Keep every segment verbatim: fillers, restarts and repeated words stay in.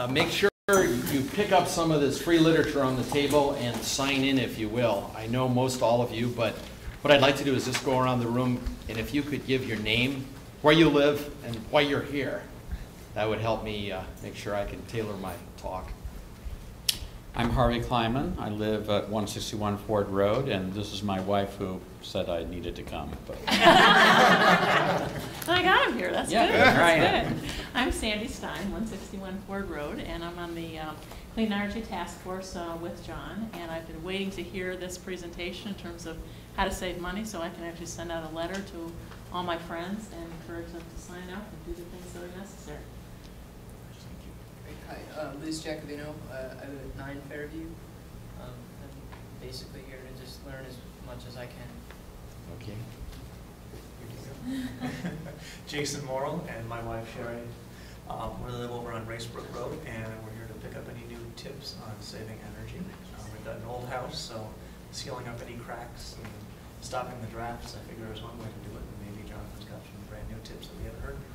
uh, make sure you pick up some of this free literature on the table and sign in if you will. I know most all of you, but what I'd like to do is just go around the room, and if you could give your name, where you live, and why you're here, that would help me uh, make sure I can tailor my talk. I'm Harvey Kleiman. I live at one sixty-one Ford Road, and this is my wife who said I needed to come. But I got him here. That's yeah, good. Here That's I am. good. I'm Sandy Stein, one sixty-one Ford Road, and I'm on the um, Clean Energy Task Force uh, with John. And I've been waiting to hear this presentation in terms of how to save money, so I can actually send out a letter to all my friends and encourage them to sign up and do the things that are necessary. Hi, uh, Liz Jacobino. Uh, I live at nine Fairview. Um, I'm basically here to just learn as much as I can. Okay. Jason Morrill and my wife Sherry. Um, we live over on Racebrook Road, and we're here to pick up any new tips on saving energy. Uh, we've got an old house, so sealing up any cracks and stopping the drafts, I figure, is one way to do it. And maybe Jonathan's got some brand new tips that we haven't heard before.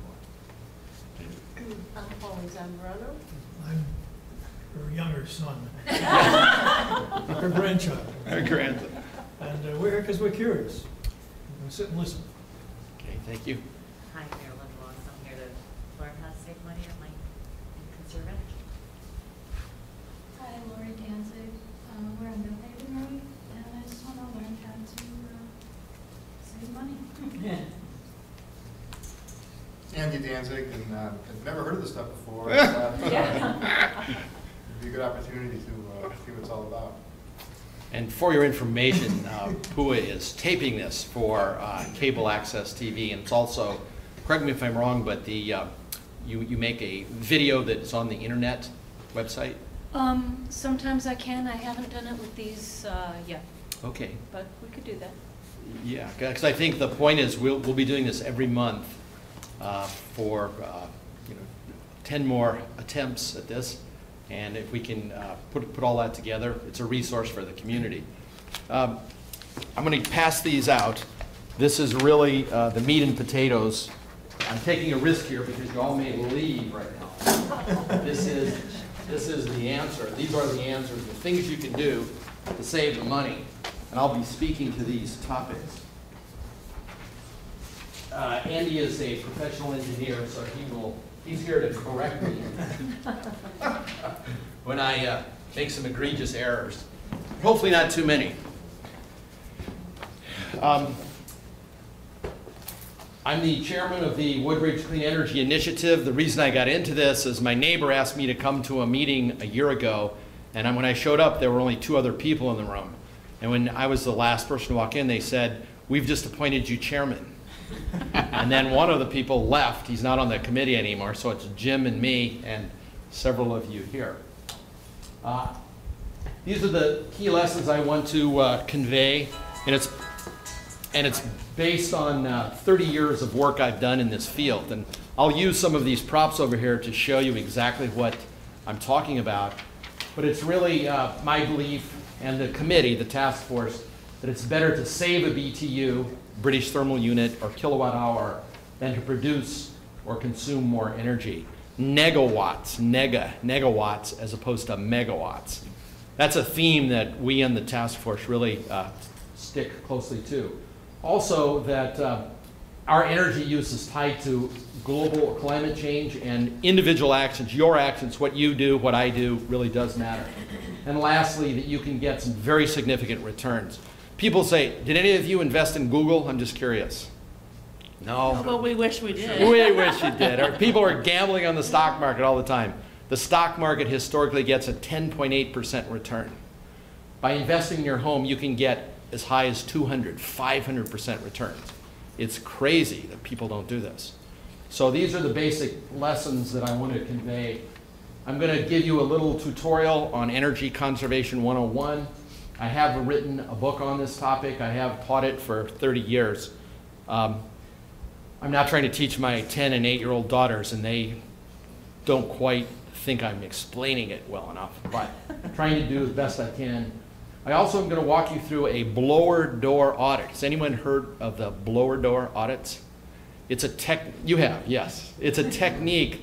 I'm Pauline Zambrano. I'm her younger son, her grandchild. Her grandson. And uh, we're here because we're curious. We're going to sit and listen. Okay, thank you. Hi, Marilyn Ross. I'm here to learn how to save money and, like, and conserve energy. Hi, Lori Danzig. Uh, we're on New Haven Road, and I just want to learn how to uh, save money. Andy Danzig, and uh, I've never heard of this stuff before. Uh, it'd be a good opportunity to uh, see what it's all about. And for your information, uh, Pua is taping this for uh, cable access T V, and it's also, correct me if I'm wrong, but the uh, you you make a video that's on the internet website. Um, sometimes I can. I haven't done it with these uh, yet. Okay. But we could do that. Yeah, because I think the point is we'll we'll be doing this every month uh, for uh, you know ten more attempts at this. And if we can uh, put, put all that together, it's a resource for the community. Um, I'm going to pass these out. This is really uh, the meat and potatoes. I'm taking a risk here because you all may leave right now. This is, this is the answer. These are the answers, the things you can do to save the money. And I'll be speaking to these topics. Uh, Andy is a professional engineer, so he will He's here to correct me when I uh, make some egregious errors. Hopefully not too many. Um, I'm the chairman of the Woodbridge Clean Energy Initiative. The reason I got into this is my neighbor asked me to come to a meeting a year ago, and when I showed up, there were only two other people in the room. And when I was the last person to walk in, they said, "We've just appointed you chairman." And then one of the people left. He's not on the committee anymore, so it's Jim and me and several of you here. Uh, these are the key lessons I want to uh, convey, and it's, and it's based on uh, thirty years of work I've done in this field. And I'll use some of these props over here to show you exactly what I'm talking about. But it's really uh, my belief and the committee, the task force, that it's better to save a B T U, British thermal unit, or kilowatt hour than to produce or consume more energy. Negawatts, nega, negawatts as opposed to megawatts. That's a theme that we in the task force really uh, stick closely to. Also that uh, our energy use is tied to global climate change, and individual actions, your actions, what you do, what I do, really does matter. And lastly, that you can get some very significant returns. People say, did any of you invest in Google? I'm just curious. No. Oh, but we wish we did. We wish you did. Or people are gambling on the stock market all the time. The stock market historically gets a ten point eight percent return. By investing in your home, you can get as high as two hundred, five hundred percent returns. It's crazy that people don't do this. So these are the basic lessons that I want to convey. I'm going to give you a little tutorial on Energy Conservation one oh one. I have written a book on this topic. I have taught it for thirty years. Um, I'm not trying to teach my ten and eight year old daughters, and they don't quite think I'm explaining it well enough, but I'm trying to do the best I can. I also am going to walk you through a blower door audit. Has anyone heard of the blower door audits? It's a tech, you have, yes. It's a technique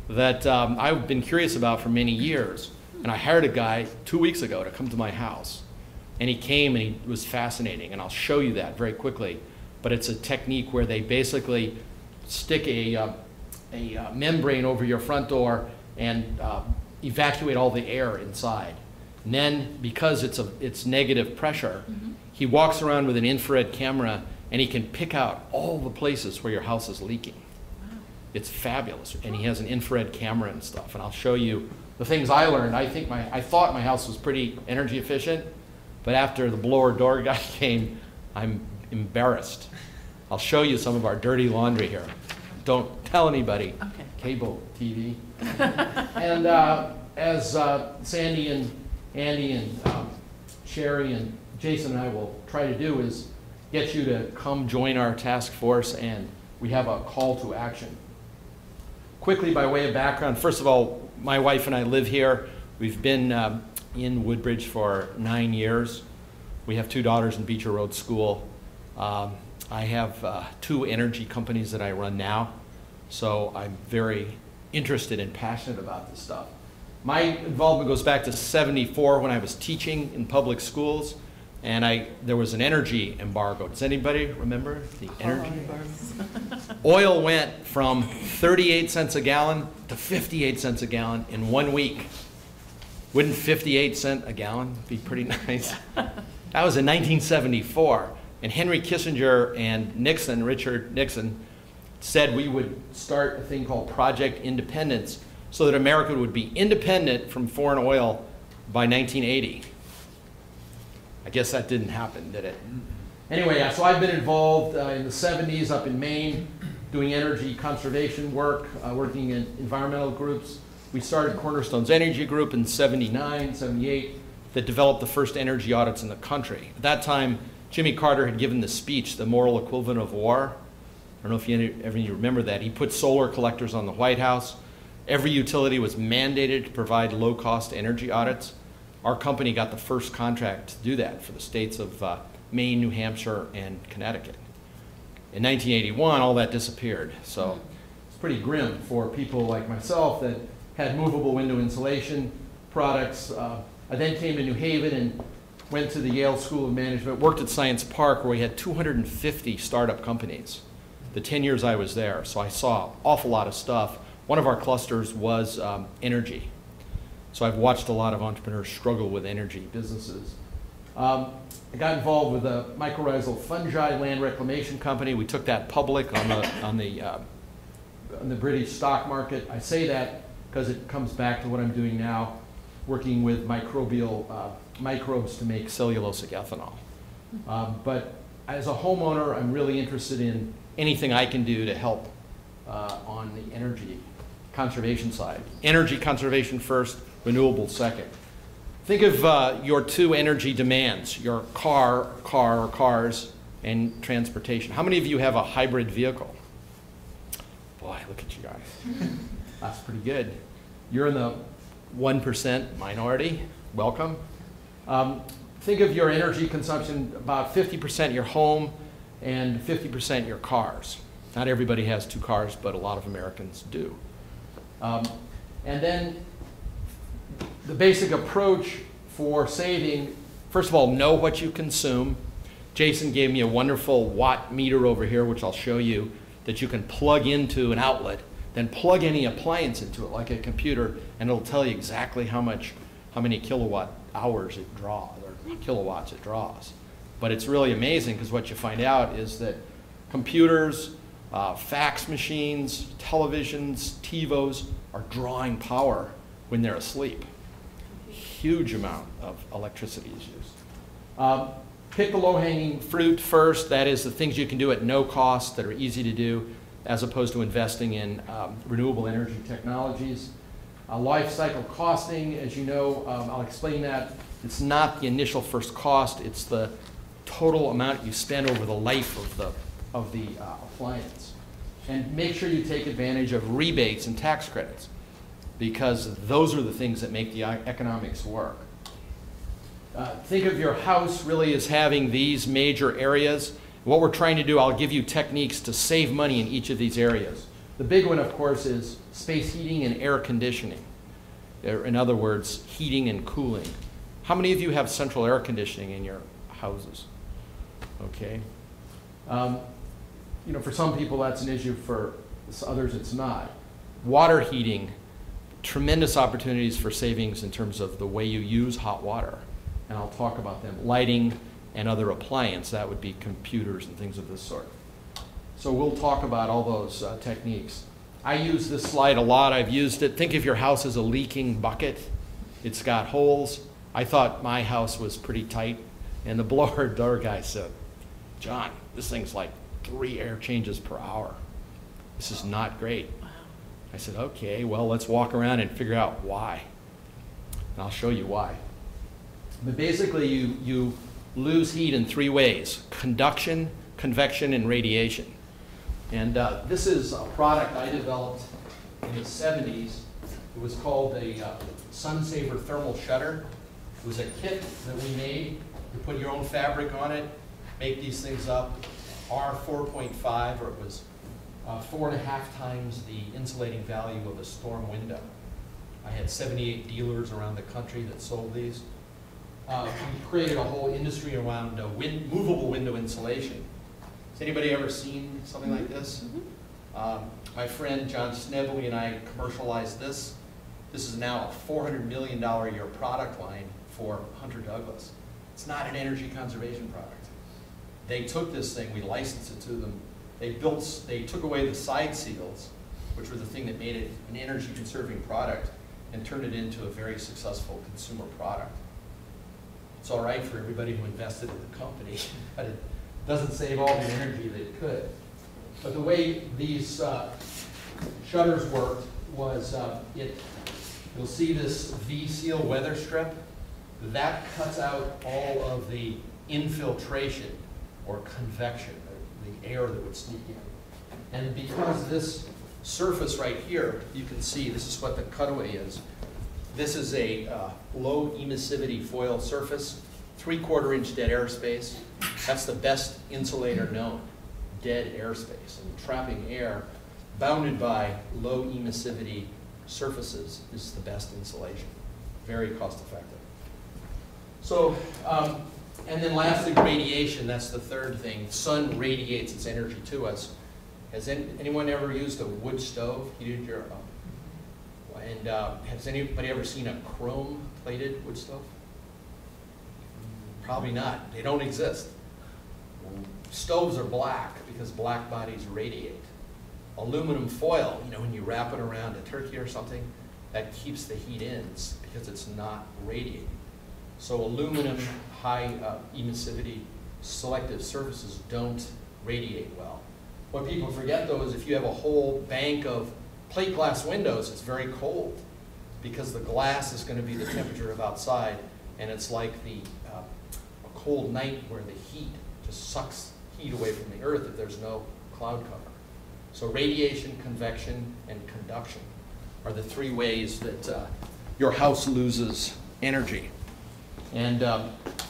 that um, I've been curious about for many years. And I hired a guy two weeks ago to come to my house. And he came and he was fascinating, and I'll show you that very quickly. But it's a technique where they basically stick a, uh, a uh, membrane over your front door and uh, evacuate all the air inside. And then, because it's, a, it's negative pressure, mm-hmm. he walks around with an infrared camera and he can pick out all the places where your house is leaking. Wow. It's fabulous. And he has an infrared camera and stuff. And I'll show you the things I learned. I think my, I thought my house was pretty energy efficient, but after the blower door guy came, I'm embarrassed. I'll show you some of our dirty laundry here. Don't tell anybody. Okay. Cable T V. And uh, as uh, Sandy and Andy and um, Sherry and Jason and I will try to do is get you to come join our task force, and we have a call to action. Quickly, by way of background, first of all, my wife and I live here. We've been um, in Woodbridge for nine years. We have two daughters in Beecher Road School. Um, I have uh, two energy companies that I run now, so I'm very interested and passionate about this stuff. My involvement goes back to seventy-four when I was teaching in public schools, and I there was an energy embargo. Does anybody remember the energy embargo? Oil went from thirty-eight cents a gallon to fifty-eight cents a gallon in one week. Wouldn't fifty-eight cents a gallon be pretty nice? That was in nineteen seventy-four, and Henry Kissinger and Nixon, Richard Nixon, said we would start a thing called Project Independence, so that America would be independent from foreign oil by nineteen eighty. I guess that didn't happen, did it? Anyway, so I've been involved uh, in the seventies up in Maine, doing energy conservation work, uh, working in environmental groups. We started Cornerstone's Energy Group in seventy-nine, seventy-eight, that developed the first energy audits in the country. At that time, Jimmy Carter had given the speech, The Moral Equivalent of War. I don't know if you ever remember that. He put solar collectors on the White House. Every utility was mandated to provide low-cost energy audits. Our company got the first contract to do that for the states of uh, Maine, New Hampshire, and Connecticut. In nineteen eighty-one, all that disappeared. So it's pretty grim for people like myself that had movable window insulation products. Uh, I then came to New Haven and went to the Yale School of Management, worked at Science Park, where we had two hundred fifty startup companies the ten years I was there. So I saw an awful lot of stuff. One of our clusters was um, energy. So I've watched a lot of entrepreneurs struggle with energy businesses. Um, I got involved with a mycorrhizal fungi land reclamation company. We took that public on the, on the, uh, on the British stock market. I say that because it comes back to what I'm doing now, working with microbial uh, microbes to make cellulosic ethanol. Um, but as a homeowner, I'm really interested in anything I can do to help uh, on the energy conservation side. Energy conservation first, renewable second. Think of uh, your two energy demands, your car, car or cars, and transportation. How many of you have a hybrid vehicle? Boy, look at you guys. That's pretty good. You're in the one percent minority. Welcome. Um, think of your energy consumption, about fifty percent your home and fifty percent your cars. Not everybody has two cars, but a lot of Americans do. Um, and then the basic approach for saving, first of all, know what you consume. Jason gave me a wonderful watt meter over here, which I'll show you, that you can plug into an outlet, then plug any appliance into it, like a computer, and it'll tell you exactly how much, how many kilowatt hours it draws, or kilowatts it draws. But it's really amazing, because what you find out is that computers, uh, fax machines, televisions, TiVos are drawing power when they're asleep. Huge amount of electricity is used. Um, pick the low-hanging fruit first. That is the things you can do at no cost that are easy to do, as opposed to investing in um, renewable energy technologies. Uh, life cycle costing, as you know, um, I'll explain that. It's not the initial first cost, it's the total amount you spend over the life of the, of the uh, appliance. And make sure you take advantage of rebates and tax credits, because those are the things that make the economics work. Uh, think of your house really as having these major areas. What we're trying to do, I'll give you techniques to save money in each of these areas. The big one, of course, is space heating and air conditioning. In other words, heating and cooling. How many of you have central air conditioning in your houses? Okay. Um, you know, for some people that's an issue, for others it's not. Water heating, tremendous opportunities for savings in terms of the way you use hot water. And I'll talk about them. Lighting and other appliance, that would be computers and things of this sort. So we'll talk about all those uh, techniques. I use this slide a lot. I've used it. Think of your house as a leaking bucket. It's got holes. I thought my house was pretty tight. And the blower door guy said, John, this thing's like three air changes per hour. This is not great. I said, okay, well, let's walk around and figure out why. And I'll show you why. But basically, you, you lose heat in three ways: conduction, convection, and radiation. And uh, this is a product I developed in the seventies. It was called a uh, Sun Saver thermal shutter. It was a kit that we made. You put your own fabric on it, make these things up. R four point five, or it was uh, four and a half times the insulating value of a storm window. I had seventy-eight dealers around the country that sold these. Uh, we created a whole industry around uh, wind, movable window insulation. Has anybody ever seen something like this? Mm-hmm. um, my friend John Snebly and I commercialized this. This is now a four hundred million dollars a year product line for Hunter Douglas. It's not an energy conservation product. They took this thing, we licensed it to them. They built, they took away the side seals, which were the thing that made it an energy conserving product, and turned it into a very successful consumer product. It's all right for everybody who invested in the company, but it doesn't save all the energy that it could. But the way these uh, shutters worked was uh, it, you'll see this V-seal weather strip. That cuts out all of the infiltration or convection, the air that would sneak in. And because this surface right here, you can see this is what the cutaway is. This is a uh, low emissivity foil surface, three quarter inch dead airspace. That's the best insulator known, dead airspace. And trapping air bounded by low emissivity surfaces is the best insulation. Very cost effective. So, um, and then lastly, radiation, that's the third thing. Sun radiates its energy to us. Has any, anyone ever used a wood stove, heated your, uh, and uh, has anybody ever seen a chrome plated wood stove? Probably not, they don't exist. Stoves are black because black bodies radiate. Aluminum foil, you know, when you wrap it around a turkey or something, that keeps the heat in because it's not radiating. So aluminum, high uh, emissivity, selective surfaces don't radiate well. What people forget though is if you have a whole bank of plate glass windows, it's very cold because the glass is going to be the temperature of outside, and it's like the uh, a cold night where the heat just sucks heat away from the earth if there's no cloud cover. So radiation, convection, and conduction are the three ways that uh, your house loses energy. And um,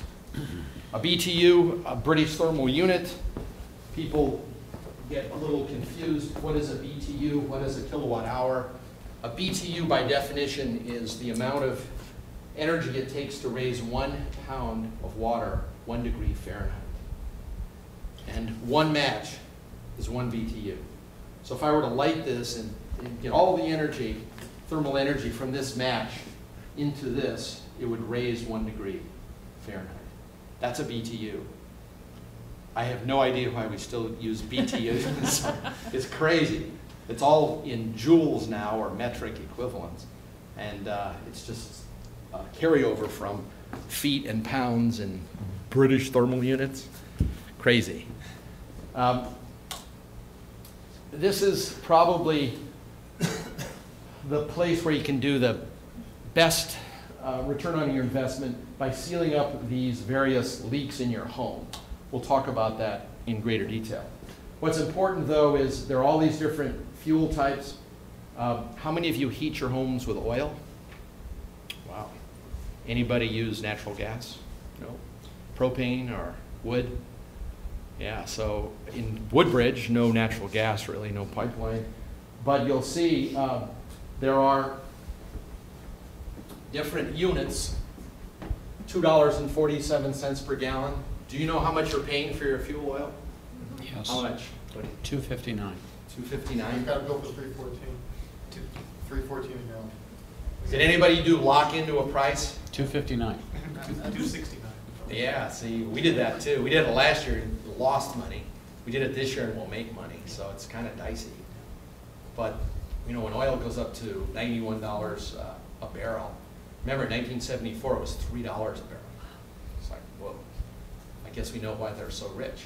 a B T U, a British thermal unit, people get a little confused. What is a B T U? What is a kilowatt hour? A B T U by definition is the amount of energy it takes to raise one pound of water one degree Fahrenheit. And one match is one B T U. So if I were to light this and, and get all the energy, thermal energy from this match into this, it would raise one degree Fahrenheit. That's a B T U. I have no idea why we still use B T Us. It's crazy. It's all in joules now, or metric equivalents. And uh, it's just a carryover from feet and pounds and British thermal units. Crazy. Um, this is probably the place where you can do the best uh, return on your investment by sealing up these various leaks in your home. We'll talk about that in greater detail. What's important though is there are all these different fuel types. Uh, how many of you heat your homes with oil? Wow. Anybody use natural gas? No. Propane or wood? Yeah, so in Woodbridge, no natural gas really, no pipeline. but you'll see uh, there are different units, two dollars and forty-seven cents per gallon. Do you know how much you're paying for your fuel oil? Yes. How much? Two fifty-nine. two I've fifty-nine? got a bill for three fourteen. Three fourteen a gallon. Did anybody do lock into a price? Two fifty-nine. Two sixty-nine. Yeah, see, we did that too. We did it last year and lost money. We did it this year and we'll make money, so it's kind of dicey. But, you know, when oil goes up to ninety-one dollars uh, a barrel, remember in nineteen seventy-four it was three dollars a barrel. It's like, whoa, I guess we know why they're so rich.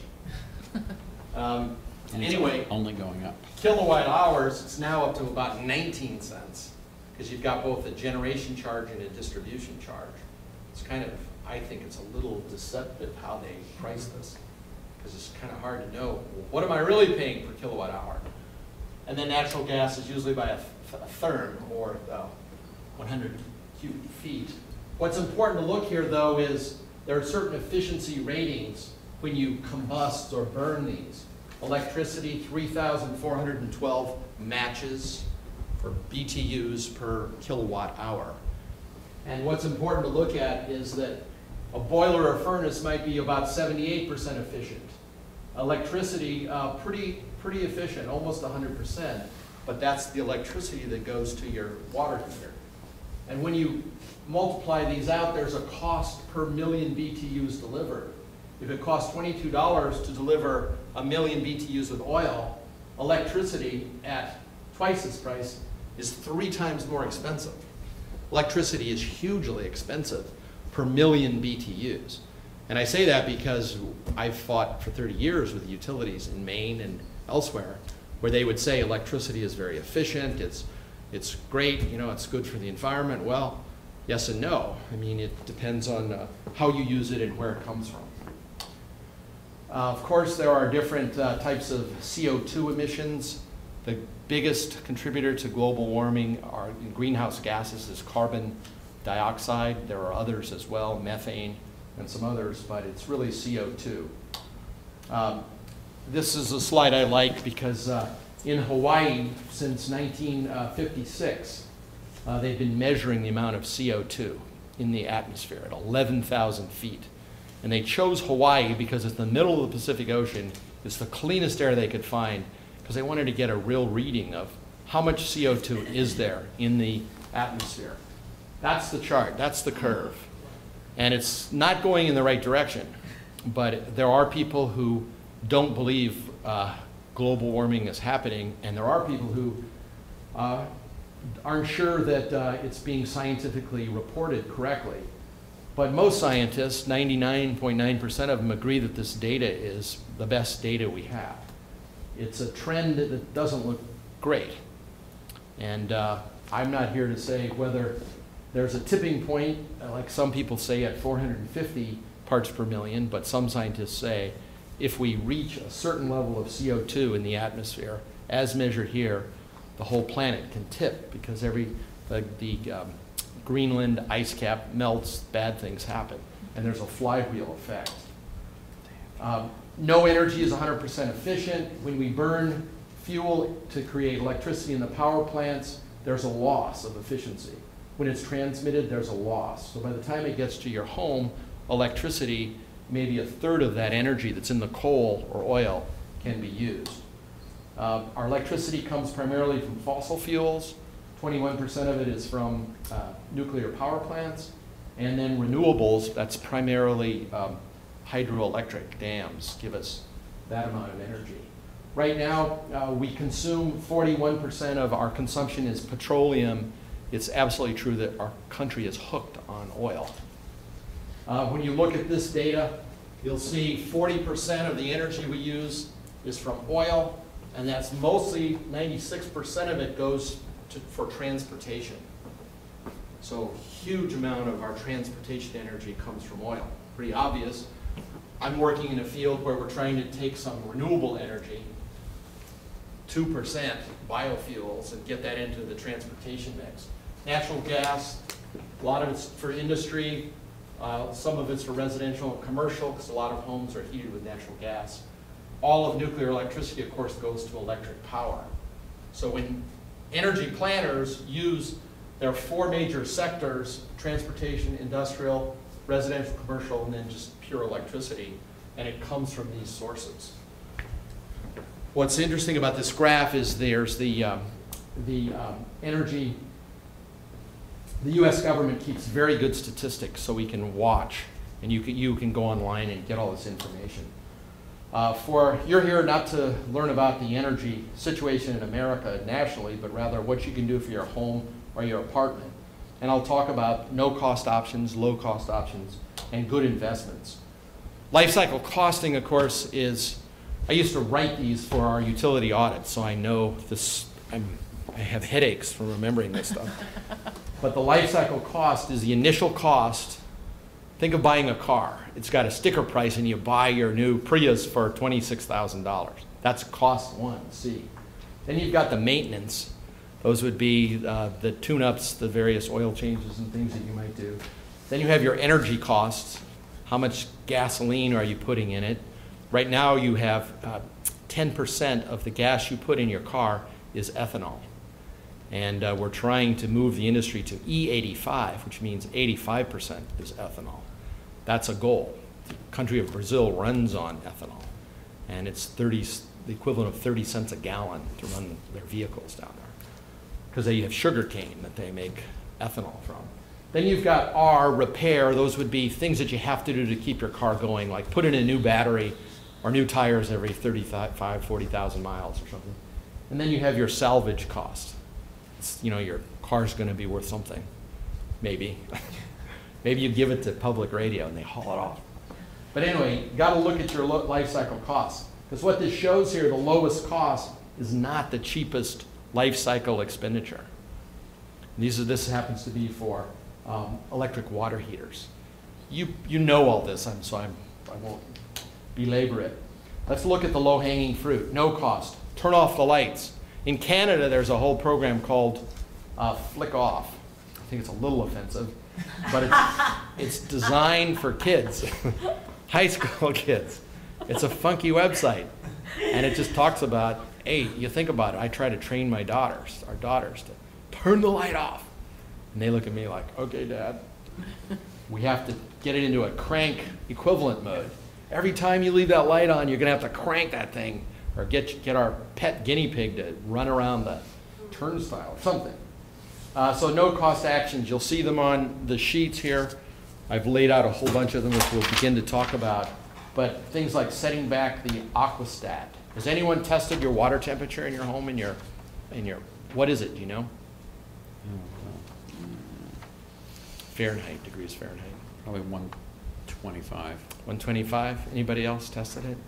Um, And it's anyway, only going up. kilowatt hours, it's now up to about nineteen cents, because you've got both a generation charge and a distribution charge. It's kind of, I think it's a little deceptive how they price this, because it's kind of hard to know, well, what am I really paying per kilowatt hour? And then natural gas is usually by a, th a therm, or uh, one hundred cubic feet. What's important to look here, though, is there are certain efficiency ratings when you combust or burn these. Electricity, three thousand four hundred twelve matches for B T Us per kilowatt hour. And what's important to look at is that a boiler or furnace might be about seventy-eight percent efficient. Electricity, uh, pretty, pretty efficient, almost one hundred percent, but that's the electricity that goes to your water heater. And when you multiply these out, there's a cost per million B T Us delivered. If it costs twenty-two dollars to deliver a million B T Us with oil, electricity at twice this price is three times more expensive. Electricity is hugely expensive per million B T Us. And I say that because I've fought for thirty years with utilities in Maine and elsewhere, where they would say electricity is very efficient, it's, it's great, you know, it's good for the environment. Well, yes and no. I mean, it depends on uh, how you use it and where it comes from. Uh, of course, there are different uh, types of C O two emissions. The biggest contributor to global warming are in greenhouse gases is carbon dioxide. There are others as well, methane and some others, but it's really C O two. Um, this is a slide I like because uh, in Hawaii, since nineteen fifty-six, uh, they've been measuring the amount of C O two in the atmosphere at eleven thousand feet. And they chose Hawaii because it's the middle of the Pacific Ocean. It's the cleanest air they could find because they wanted to get a real reading of how much C O two is there in the atmosphere. That's the chart, that's the curve. And it's not going in the right direction, but there are people who don't believe uh, global warming is happening, and there are people who uh, aren't sure that uh, it's being scientifically reported correctly. But most scientists, ninety-nine point nine percent of them, agree that this data is the best data we have. It's a trend that doesn't look great. And uh, I'm not here to say whether there's a tipping point, like some people say at four hundred fifty parts per million, but some scientists say if we reach a certain level of C O two in the atmosphere, as measured here, the whole planet can tip because every, the, the um, Greenland ice cap melts, bad things happen, and there's a flywheel effect. Um, no energy is one hundred percent efficient. When we burn fuel to create electricity in the power plants, there's a loss of efficiency. When it's transmitted, there's a loss. So by the time it gets to your home, electricity, maybe a third of that energy that's in the coal or oil can be used. Uh, our electricity comes primarily from fossil fuels. twenty-one percent of it is from uh, nuclear power plants. And then renewables, that's primarily um, hydroelectric dams give us that amount of energy. Right now, uh, we consume forty-one percent of our consumption is petroleum. It's absolutely true that our country is hooked on oil. Uh, when you look at this data, you'll see forty percent of the energy we use is from oil, and that's mostly ninety-six percent of it goes to, for transportation. So huge amount of our transportation energy comes from oil. Pretty obvious. I'm working in a field where we're trying to take some renewable energy, two percent biofuels, and get that into the transportation mix. Natural gas, a lot of it's for industry, uh, some of it's for residential and commercial, because a lot of homes are heated with natural gas. All of nuclear electricity, of course, goes to electric power. So when energy planners use, there are four major sectors: transportation, industrial, residential, commercial, and then just pure electricity, and it comes from these sources. What's interesting about this graph is there's the, um, the um, energy, the U S government keeps very good statistics so we can watch, and you can, you can go online and get all this information. Uh, for, you're here not to learn about the energy situation in America nationally, but rather what you can do for your home or your apartment. And I'll talk about no-cost options, low-cost options, and good investments. Life cycle costing, of course, is, I used to write these for our utility audits, so I know this, I'm, I have headaches from remembering this stuff. But the life cycle cost is the initial cost. Think of buying a car. It's got a sticker price and you buy your new Prius for twenty-six thousand dollars. That's cost one, C. Then you've got the maintenance. Those would be uh, the tune-ups, the various oil changes and things that you might do. Then you have your energy costs. How much gasoline are you putting in it? Right now you have uh, ten percent of the gas you put in your car is ethanol. And uh, we're trying to move the industry to E eighty-five, which means eighty-five percent is ethanol. That's a goal. The country of Brazil runs on ethanol, and it's thirty, the equivalent of thirty cents a gallon to run their vehicles down there, because they have sugar cane that they make ethanol from. Then you've got R, repair. Those would be things that you have to do to keep your car going, like put in a new battery or new tires every thirty-five, forty thousand miles or something. And then you have your salvage cost. It's, you know, your car's going to be worth something, maybe. Maybe you give it to public radio and they haul it off. But anyway, you got to look at your life cycle costs, because what this shows here, the lowest cost is not the cheapest life cycle expenditure. These are, this happens to be for um, electric water heaters. You, you know all this, I'm, so I'm, I won't belabor it. Let's look at the low-hanging fruit. No cost. Turn off the lights. In Canada, there's a whole program called uh, Flick Off. I think it's a little offensive, but it's, it's designed for kids, high school kids. It's a funky website, and it just talks about, hey, you think about it, I try to train my daughters, our daughters, to turn the light off. And they look at me like, okay, Dad. We have to get it into a crank equivalent mode. Every time you leave that light on, you're going to have to crank that thing, or get, get our pet guinea pig to run around the turnstile or something. Uh, so no cost actions. You'll see them on the sheets here. I've laid out a whole bunch of them, which we'll begin to talk about. But things like setting back the aquastat. Has anyone tested your water temperature in your home, in your, in your, what is it, do you know? Fahrenheit, degrees Fahrenheit. Probably one twenty-five. one twenty-five. Anybody else tested it?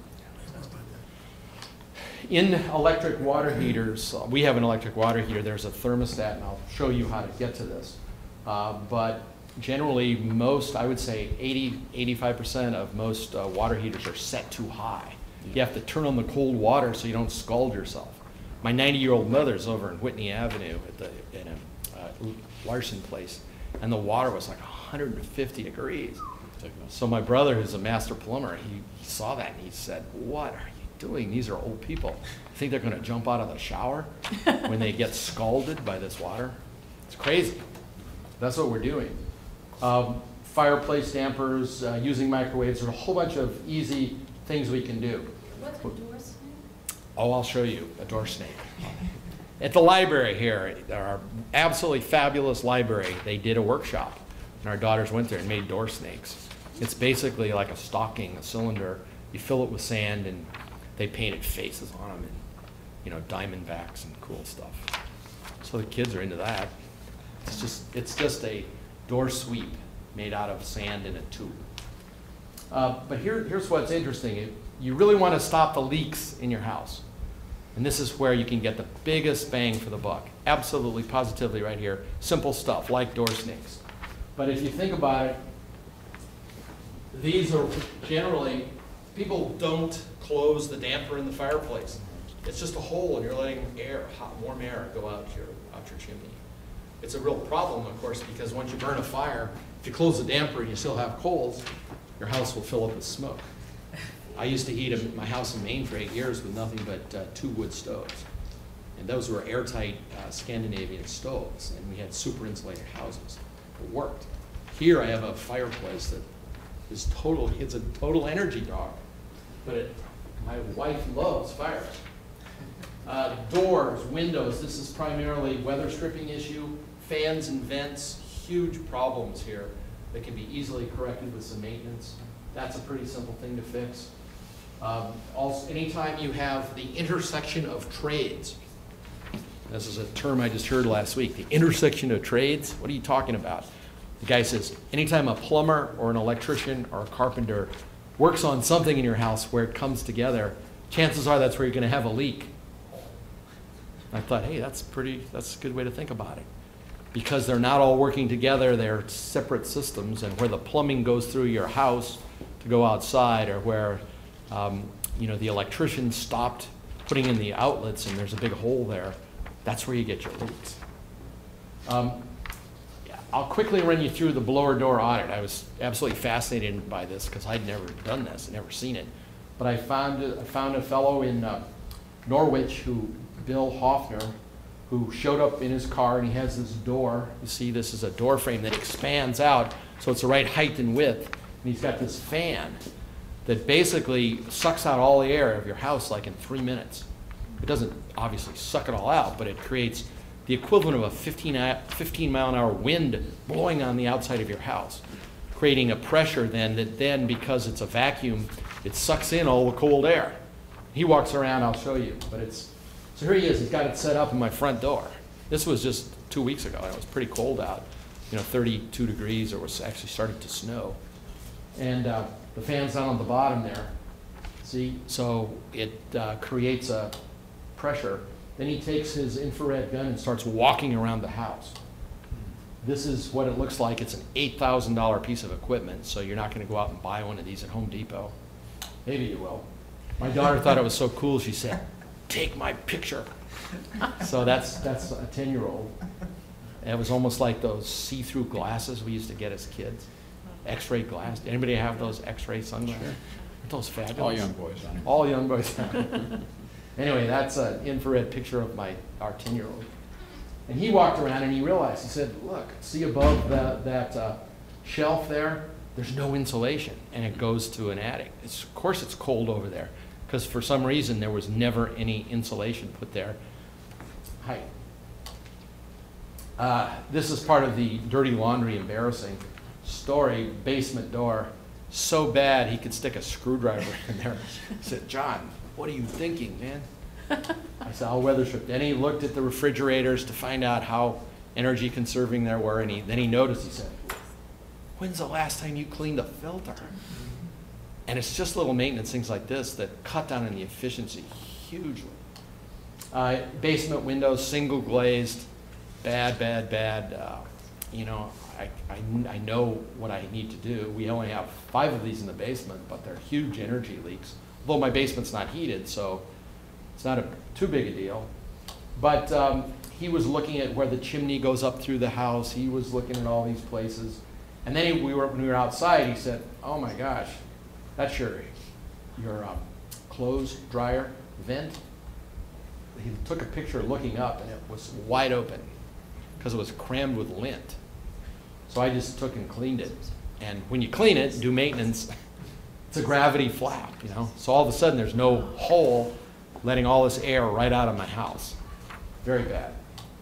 In electric water heaters, uh, we have an electric water heater. There's a thermostat, and I'll show you how to get to this. Uh, but generally, most, I would say eighty, eighty-five percent of most uh, water heaters are set too high. Yeah. You have to turn on the cold water so you don't scald yourself. My ninety-year-old mother's over in Whitney Avenue at the, in a uh, Larson place, and the water was like one hundred fifty degrees. So my brother, who's a master plumber, he, he saw that and he said, what are you doing? These are old people. You think they're going to jump out of the shower when they get scalded by this water? It's crazy. That's what we're doing. Um, fireplace dampers, uh, using microwaves. There's a whole bunch of easy things we can do. What's a door snake? Oh, I'll show you a door snake. At the library here, our absolutely fabulous library, they did a workshop, and our daughters went there and made door snakes. It's basically like a stocking, a cylinder. You fill it with sand, and they painted faces on them, and you know, diamondbacks and cool stuff. So the kids are into that. It's just, it's just a door sweep made out of sand in a tube. Uh, but here, here's what's interesting. You really want to stop the leaks in your house. And this is where you can get the biggest bang for the buck. Absolutely, positively right here. Simple stuff like door snakes. But if you think about it, these are generally, people don't close the damper in the fireplace. It's just a hole and you're letting air, hot, warm air go out your, out your chimney. It's a real problem, of course, because once you burn a fire, if you close the damper and you still have coals, your house will fill up with smoke. I used to heat my house in Maine for eight years with nothing but uh, two wood stoves. And those were airtight uh, Scandinavian stoves, and we had super insulated houses. It worked. Here I have a fireplace that is total, it's a total energy dog. But it, my wife loves fires. Uh, doors, windows, this is primarily weather stripping issue. Fans and vents, huge problems here that can be easily corrected with some maintenance. That's a pretty simple thing to fix. Um, also, anytime you have the intersection of trades, this is a term I just heard last week, the intersection of trades, what are you talking about? The guy says, anytime a plumber or an electrician or a carpenter works on something in your house where it comes together, chances are that's where you're going to have a leak. I thought, hey, that's pretty, that's a good way to think about it. Because they're not all working together, they're separate systems, and where the plumbing goes through your house to go outside, or where um, you know, the electrician stopped putting in the outlets and there's a big hole there, that's where you get your leaks. Um, I'll quickly run you through the blower door audit. I was absolutely fascinated by this because I'd never done this, never seen it. But I found, I found a fellow in uh, Norwich, who, Bill Hoffner, who showed up in his car, and he has this door. You see, this is a door frame that expands out so it's the right height and width. And he's got this fan that basically sucks out all the air of your house like in three minutes. It doesn't obviously suck it all out, but it creates the equivalent of a fifteen mile an hour wind blowing on the outside of your house, creating a pressure then that then, because it's a vacuum, it sucks in all the cold air. He walks around, I'll show you, but it's, so here he is, he's got it set up in my front door. This was just two weeks ago, and it was pretty cold out, you know, thirty-two degrees, or it was actually started to snow. And uh, the fan's down on the bottom there, see? So it uh, creates a pressure. Then he takes his infrared gun and starts walking around the house. This is what it looks like. It's an eight thousand dollar piece of equipment, so you're not going to go out and buy one of these at Home Depot. Maybe you will. My daughter thought it was so cool, she said, take my picture. So that's, that's a ten-year-old. And it was almost like those see-through glasses we used to get as kids. X-ray glass. Anybody have those X-ray sunglasses? Aren't those fabulous? All young boys. Huh? All young boys. Anyway, that's an infrared picture of my, our ten-year-old. And he walked around and he realized, he said, look, see above the, that uh, shelf there? There's no insulation, and it goes to an attic. It's, of course it's cold over there, because for some reason there was never any insulation put there. Hi. Uh, this is part of the dirty laundry embarrassing story. Basement door, so bad he could stick a screwdriver in there. He said, John, what are you thinking, man? I said, I'll weather strip. Then he looked at the refrigerators to find out how energy conserving there were, and he, then he noticed, he said, when's the last time you cleaned a filter? And it's just little maintenance things like this that cut down on the efficiency hugely. Uh, basement windows, single glazed, bad, bad, bad. Uh, you know, I, I, I know what I need to do. We only have five of these in the basement, but they're huge energy leaks. Although my basement's not heated, so it's not a, too big a deal. But um, he was looking at where the chimney goes up through the house. He was looking at all these places. And then he, we were, when we were outside, he said, oh my gosh, that's your, your um, clothes dryer vent. He took a picture looking up, and it was wide open because it was crammed with lint. So I just took and cleaned it. And when you clean it, do maintenance, it's a gravity flap, you know? So all of a sudden there's no hole letting all this air right out of my house. Very bad.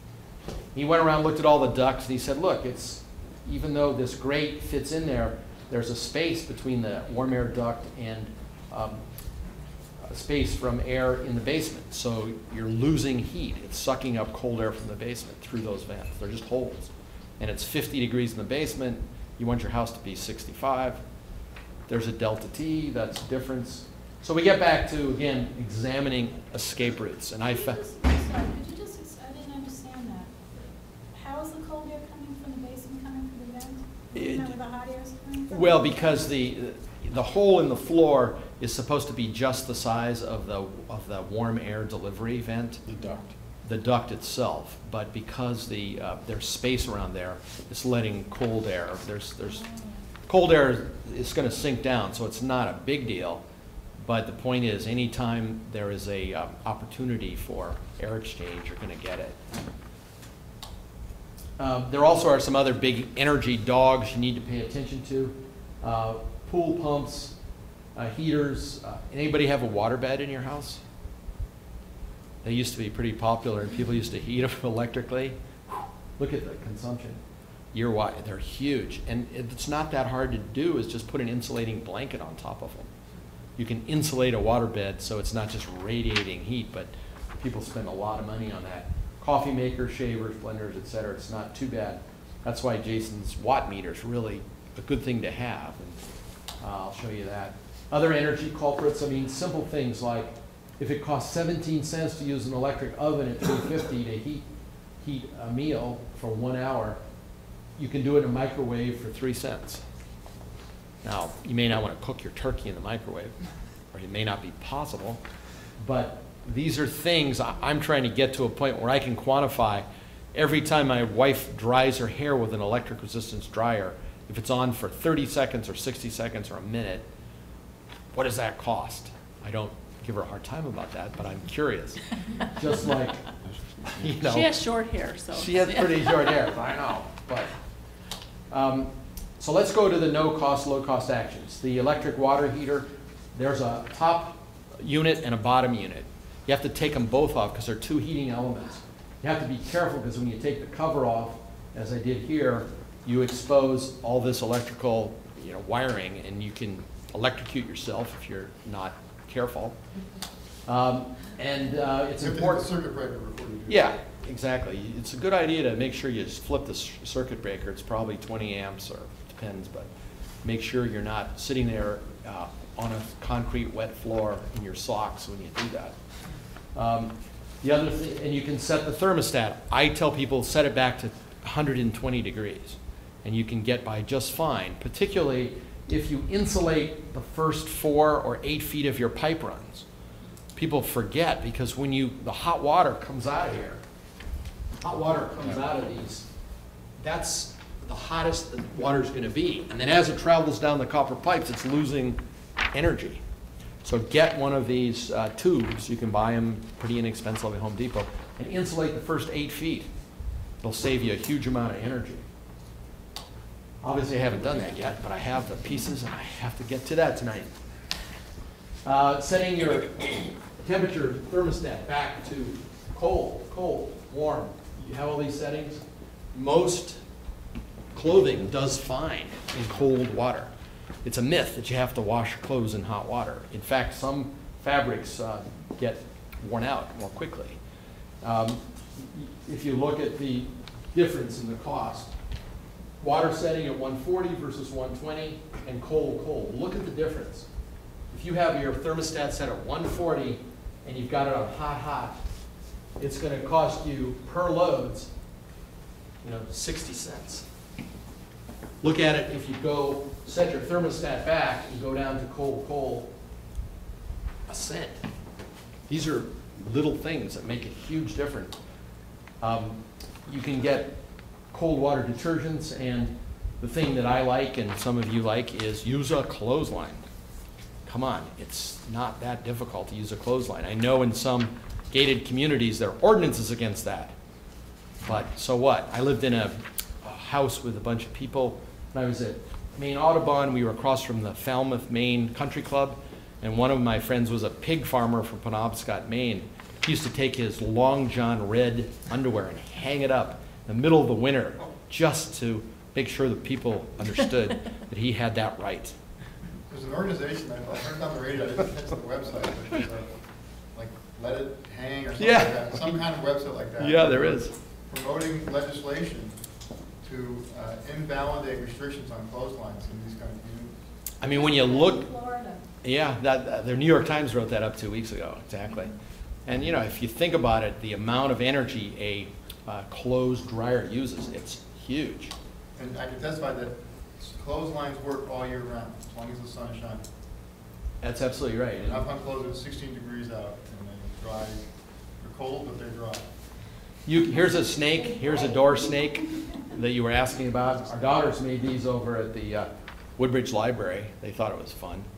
He went around, looked at all the ducts, and he said, look, it's, even though this grate fits in there, there's a space between the warm air duct and um, a space from air in the basement. So you're losing heat. It's sucking up cold air from the basement through those vents. They're just holes. And it's fifty degrees in the basement. You want your house to be sixty-five. There's a delta T, that's the difference. So we get back to, again, examining escape routes. And I found. Sorry, could you just, I didn't understand that. How is the cold air coming from the basement, coming from the vent? Isn't that where the hot air is coming from? Well, because the, the hole in the floor is supposed to be just the size of the, of the warm air delivery vent. The duct. The duct itself, but because the, uh, there's space around there, it's letting cold air. There's, there's, cold air is going to sink down, so it's not a big deal. But the point is, anytime there is a um, opportunity for air exchange, you're going to get it. Um, there also are some other big energy dogs you need to pay attention to. Uh, pool pumps, uh, heaters. Uh, anybody have a waterbed in your house? They used to be pretty popular, and people used to heat them electrically. Whew, look at the consumption. Year wide, they're huge, and it's not that hard to do. Is just put an insulating blanket on top of them. You can insulate a waterbed so it's not just radiating heat, but people spend a lot of money on that. Coffee makers, shavers, blenders, et cetera. It's not too bad. That's why Jason's watt meter is really a good thing to have. And uh, I'll show you that. Other energy culprits, I mean, simple things like if it costs seventeen cents to use an electric oven at three fifty to heat, heat a meal for one hour, you can do it in a microwave for three cents. Now, you may not want to cook your turkey in the microwave, or it may not be possible, but these are things I'm trying to get to a point where I can quantify. Every time my wife dries her hair with an electric resistance dryer, if it's on for thirty seconds or sixty seconds or a minute, what does that cost? I don't give her a hard time about that, but I'm curious. Just like, you know. She has short hair, so. She has pretty short hair, I know, but. Um, so let's go to the no-cost, low-cost actions. The electric water heater, there's a top unit and a bottom unit. You have to take them both off because they're two heating elements. You have to be careful because when you take the cover off, as I did here, you expose all this electrical, you know, wiring, and you can electrocute yourself if you're not careful. Um, and uh, it's You have to hit important. the circuit breaker before you do Yeah, that. exactly. It's a good idea to make sure you just flip the c- circuit breaker. It's probably twenty amps, or depends, but make sure you're not sitting there uh, on a concrete wet floor in your socks when you do that. Um, the other thing, and you can set the thermostat. I tell people set it back to one hundred twenty degrees, and you can get by just fine, particularly if you insulate the first four or eight feet of your pipe runs. People forget, because when you, the hot water comes out of here, hot water comes out of these, that's the hottest the water's gonna be. And then as it travels down the copper pipes, it's losing energy. So get one of these uh, tubes, you can buy them pretty inexpensive at Home Depot, and insulate the first eight feet. It'll save you a huge amount of energy. Obviously I haven't done that yet, but I have the pieces and I have to get to that tonight. Uh, setting your temperature thermostat back to cold, cold, warm. You have all these settings. Most clothing does fine in cold water. It's a myth that you have to wash your clothes in hot water. In fact, some fabrics uh, get worn out more quickly. Um, if you look at the difference in the cost, water setting at one forty versus one twenty, and cold, cold. Look at the difference. If you have your thermostat set at one forty and you've got it on hot, hot, it's going to cost you per loads, you know, sixty cents. Look at it if you go set your thermostat back and go down to cold, cold, a cent. These are little things that make a huge difference. Um, you can get cold water detergents, and the thing that I like and some of you like is use a clothesline. Come on, it's not that difficult to use a clothesline. I know in some gated communities there are ordinances against that, but so what? I lived in a, a house with a bunch of people, and I was at Maine Audubon. We were across from the Falmouth, Maine Country Club, and one of my friends was a pig farmer from Penobscot, Maine. He used to take his long john red underwear and hang it up in the middle of the winter just to make sure that people understood that he had that right. There's an organization, I heard on the radio, I didn't catch the website, but there's a, like, Let It Hang or something Yeah. like that, some kind of website like that. Yeah, there is. Promoting legislation to uh, invalidate restrictions on clotheslines in these kind of communities. I mean, when you look, Florida. yeah, that, that- the New York Times wrote that up two weeks ago, exactly. And you know, if you think about it, the amount of energy a uh, closed dryer uses, it's huge. And I can testify that clotheslines work all year round, as long as the sun is shining. That's absolutely right. And up on clothes, it's sixteen degrees out, and they dry, they're cold, but they're dry. You, here's a snake, here's a door snake that you were asking about. Our daughters made these over at the uh, Woodbridge Library. They thought it was fun.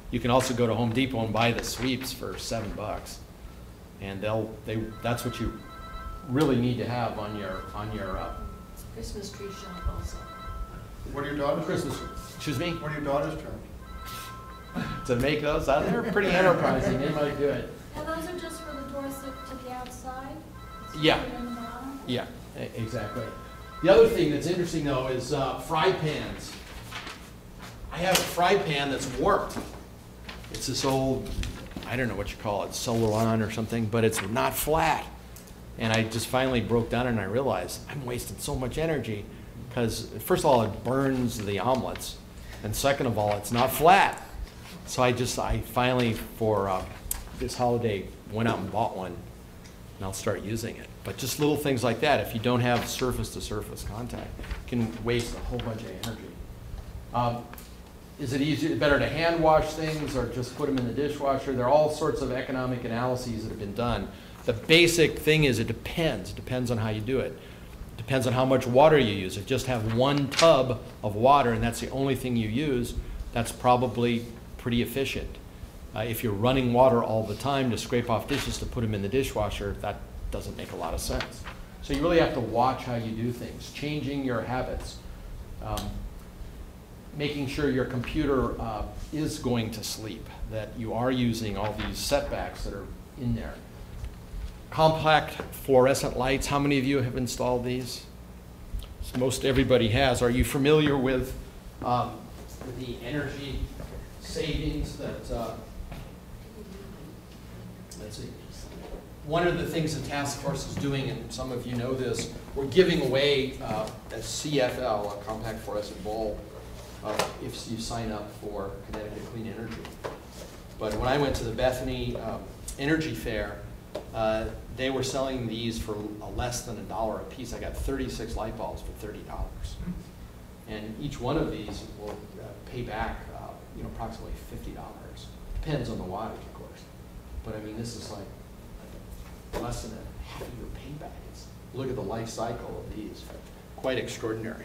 You can also go to Home Depot and buy the sweeps for seven bucks. And they'll, they, that's what you really need to have on your, on your, uh, Christmas tree shop also. What are your daughters? Christmas, excuse me? What are your daughters charge? To make those, uh, they're pretty enterprising, they might do it. And those are just for the doors to to the outside? It's Yeah. put in the bottom? Yeah, e- exactly. The other thing that's interesting though is uh, fry pans. I have a fry pan that's warped. It's this old, I don't know what you call it, Celeron or something, but it's not flat. And I just finally broke down and I realized I'm wasting so much energy because first of all, it burns the omelets. And second of all, it's not flat. So I just, I finally, for uh, this holiday, went out and bought one and I'll start using it. But just little things like that, if you don't have surface-to-surface contact, can waste a whole bunch of energy. Um, is it easier, better to hand wash things or just put them in the dishwasher? There are all sorts of economic analyses that have been done. The basic thing is it depends. It depends on how you do it. It depends on how much water you use. If you just have one tub of water and that's the only thing you use, that's probably pretty efficient. Uh, if you're running water all the time to scrape off dishes to put them in the dishwasher, that doesn't make a lot of sense. So you really have to watch how you do things, changing your habits, um, making sure your computer uh, is going to sleep, that you are using all these setbacks that are in there. Compact fluorescent lights, how many of you have installed these? So most everybody has. Are you familiar with um, the energy savings that, uh, let's see, one of the things the task force is doing, and some of you know this, we're giving away uh, a C F L, a compact fluorescent bulb, uh, if you sign up for Connecticut Clean Energy. But when I went to the Bethany um, Energy Fair, uh, they were selling these for less than a dollar a piece. I got thirty-six light bulbs for thirty dollars. And each one of these will uh, pay back uh, you know, approximately fifty dollars. Depends on the wattage, of course. But I mean, this is like less than a half of your payback. It's, look at the life cycle of these. Quite extraordinary.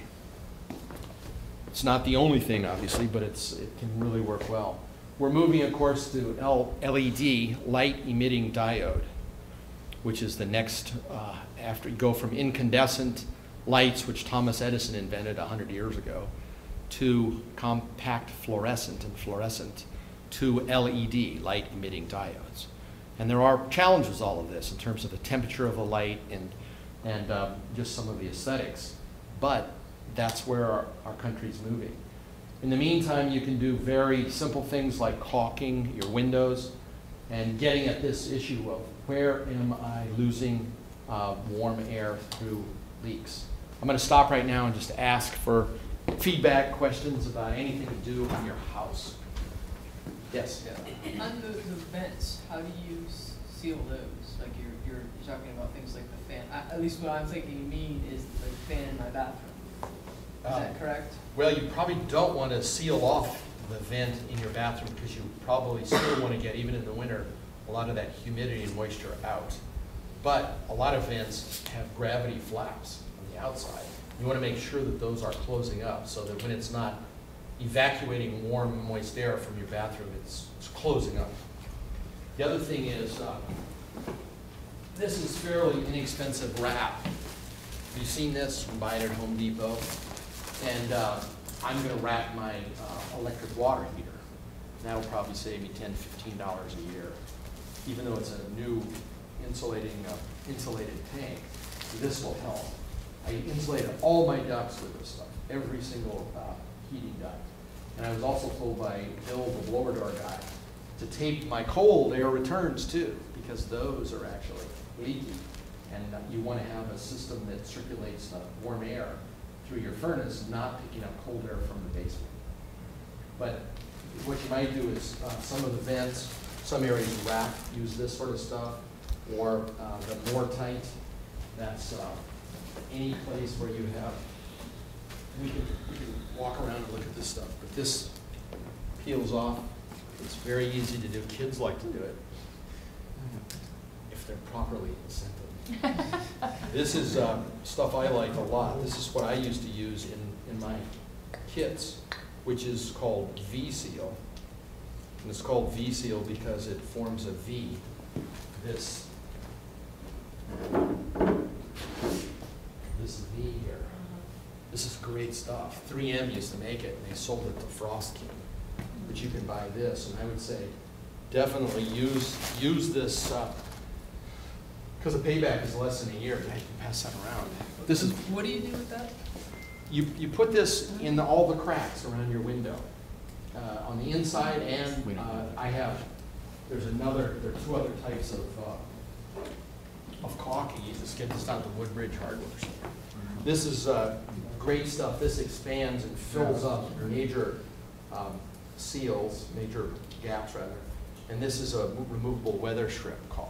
It's not the only thing, obviously, but it's, it can really work well. We're moving, of course, to L E D, light emitting diode, which is the next, uh, after you go from incandescent lights, which Thomas Edison invented one hundred years ago, to compact fluorescent and fluorescent, to L E D, light emitting diodes. And there are challenges with all of this in terms of the temperature of the light and, and um, just some of the aesthetics. But that's where our, our country's moving. In the meantime, you can do very simple things like caulking your windows and getting at this issue of where am I losing uh, warm air through leaks. I'm going to stop right now and just ask for feedback, questions about anything to do in your house. Yes? Yeah. On the, the vents, how do you s- seal those? Like you're, you're, you're talking about things like the fan. I, at least what I'm thinking you mean is the fan in my bathroom. Is Um, that correct? Well, you probably don't want to seal off the vent in your bathroom because you probably still want to get, even in the winter, a lot of that humidity and moisture out. But a lot of vents have gravity flaps on the outside. You want to make sure that those are closing up so that when it's not evacuating warm, moist air from your bathroom, it's, it's closing up. The other thing is, uh, this is fairly inexpensive wrap. Have you seen this? You can buy it at Home Depot. And uh, I'm going to wrap my uh, electric water heater. That'll probably save me ten, fifteen dollars a year, even though it's a new insulating, uh, insulated tank. This will help. I insulated all my ducts with this stuff, every single uh, heating duct. And I was also told by Bill, the blower door guy, to tape my cold air returns too, because those are actually leaky. And uh, you want to have a system that circulates uh, warm air through your furnace, not picking up cold air from the basement. But what you might do is uh, some of the vents, some areas wrap, use this sort of stuff, or uh, the more tight, that's uh, any place where you have, we can, we can walk around and look at this stuff, but this peels off. It's very easy to do. Kids like to do it if they're properly incented. This is uh, stuff I like a lot. This is what I used to use in, in my kits, which is called V-Seal. And it's called V-Seal because it forms a V. This, this V here. This is great stuff. three M used to make it, and they sold it to Frost King. But you can buy this, and I would say definitely use use this because the payback is less than a year. I can pass that around. This is What do you do with that? you you put this in the, all the cracks around your window, uh, on the inside, and uh, I have. There's another. There are two other types of uh, of caulk. You just get this out of the Woodbridge hardware store. This is uh, great stuff. This expands and fills up major um, seals, major gaps rather. And this is a removable weather strip caulk.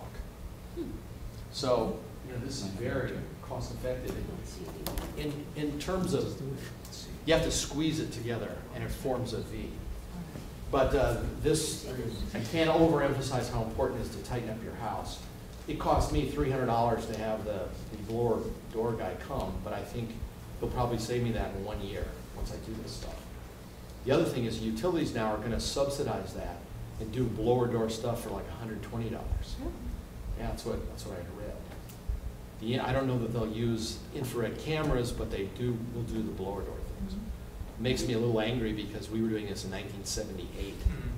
So, you know, this is very cost effective. In, in terms of, you have to squeeze it together and it forms a V. But uh, this, I can't overemphasize how important it is to tighten up your house. It cost me three hundred dollars to have the, the blower door guy come, but I think he'll probably save me that in one year once I do this stuff. The other thing is utilities now are going to subsidize that and do blower door stuff for like one hundred twenty dollars. Yeah, that's what, that's what I read. The, I don't know that they'll use infrared cameras, but they do will do the blower door things. It makes me a little angry because we were doing this in nineteen seventy-eight,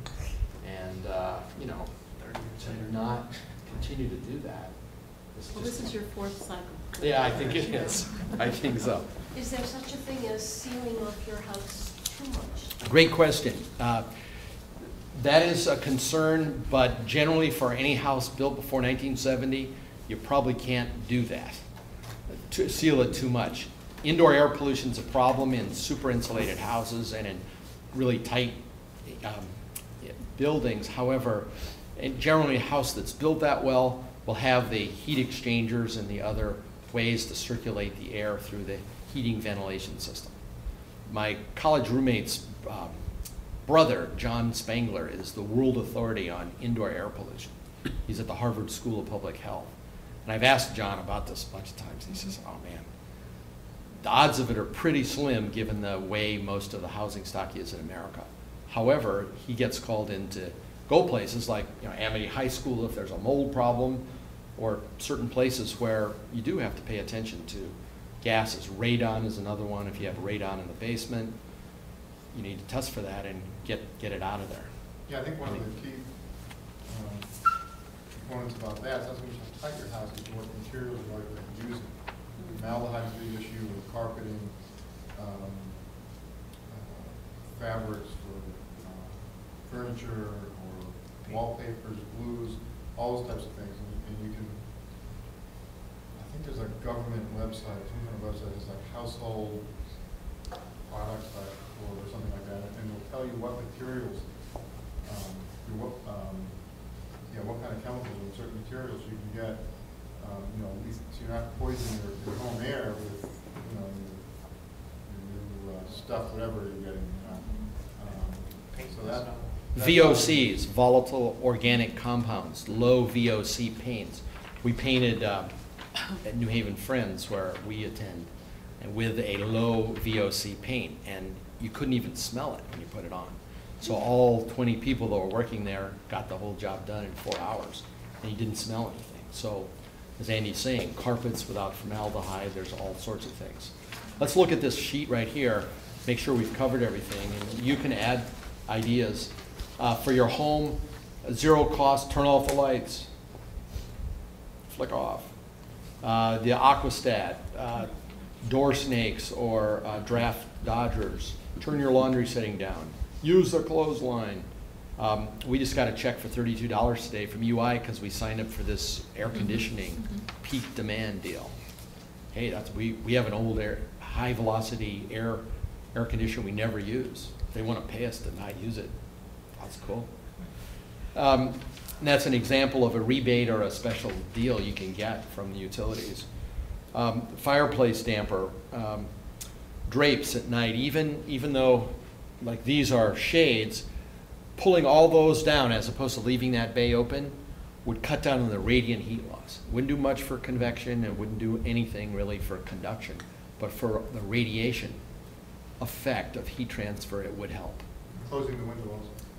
and uh, you know, to not continue to do that. Well, this is your fourth cycle. Yeah, I think it is. I think so. Is there such a thing as sealing off your house too much? Great question. Uh, that is a concern, but generally for any house built before nineteen seventy, you probably can't do that, to seal it too much. Indoor air pollution is a problem in super insulated houses and in really tight um, buildings. However, and generally a house that's built that well will have the heat exchangers and the other ways to circulate the air through the heating ventilation system. My college roommate's um, brother, John Spangler, is the world authority on indoor air pollution. He's at the Harvard School of Public Health. And I've asked John about this a bunch of times. He says, oh man, the odds of it are pretty slim given the way most of the housing stock is in America. However, he gets called in to go places like, you know, Amity High School if there's a mold problem, or certain places where you do have to pay attention to gases. Radon is another one. If you have radon in the basement, you need to test for that and get, get it out of there. Yeah, I think one of the key um, components about that is not so much how tight your house is, what materials you are using. Formaldehyde is a big issue with carpeting, um, uh, fabrics for uh, furniture or wallpapers, glues, all those types of things. And, and you can, I think there's a government website, some kind of website that's like household products or something like that, and it'll tell you what materials, um, what, um, yeah, what kind of chemicals and certain materials you can get. Um, you know, at least so you're not poisoning your, your home air with, you know, your, your new uh, stuff, whatever you're getting. You know. um, so that. V O Cs, volatile organic compounds, low V O C paints. We painted uh, at New Haven Friends, where we attend, and with a low V O C paint, and you couldn't even smell it when you put it on. So all twenty people that were working there got the whole job done in four hours, and you didn't smell anything. So, as Andy's saying, carpets without formaldehyde, there's all sorts of things. Let's look at this sheet right here, make sure we've covered everything, and you can add ideas. Uh, for your home, zero cost, turn off the lights, flick off. Uh, the Aquastat, uh, door snakes or uh, draft dodgers, turn your laundry setting down. Use the clothesline. Um, we just got a check for thirty-two dollars today from U I because we signed up for this air conditioning mm-hmm. peak demand deal. Hey, that's we, we have an old air, high velocity air air conditioner we never use. If they want to pay us to not use it, that's cool. Um, and that's an example of a rebate or a special deal you can get from the utilities. Um, fireplace damper, um, drapes at night, even, even though like these are shades, pulling all those down as opposed to leaving that bay open would cut down on the radiant heat loss. Wouldn't do much for convection and wouldn't do anything really for conduction, but for the radiation effect of heat transfer, it would help. Closing the window also.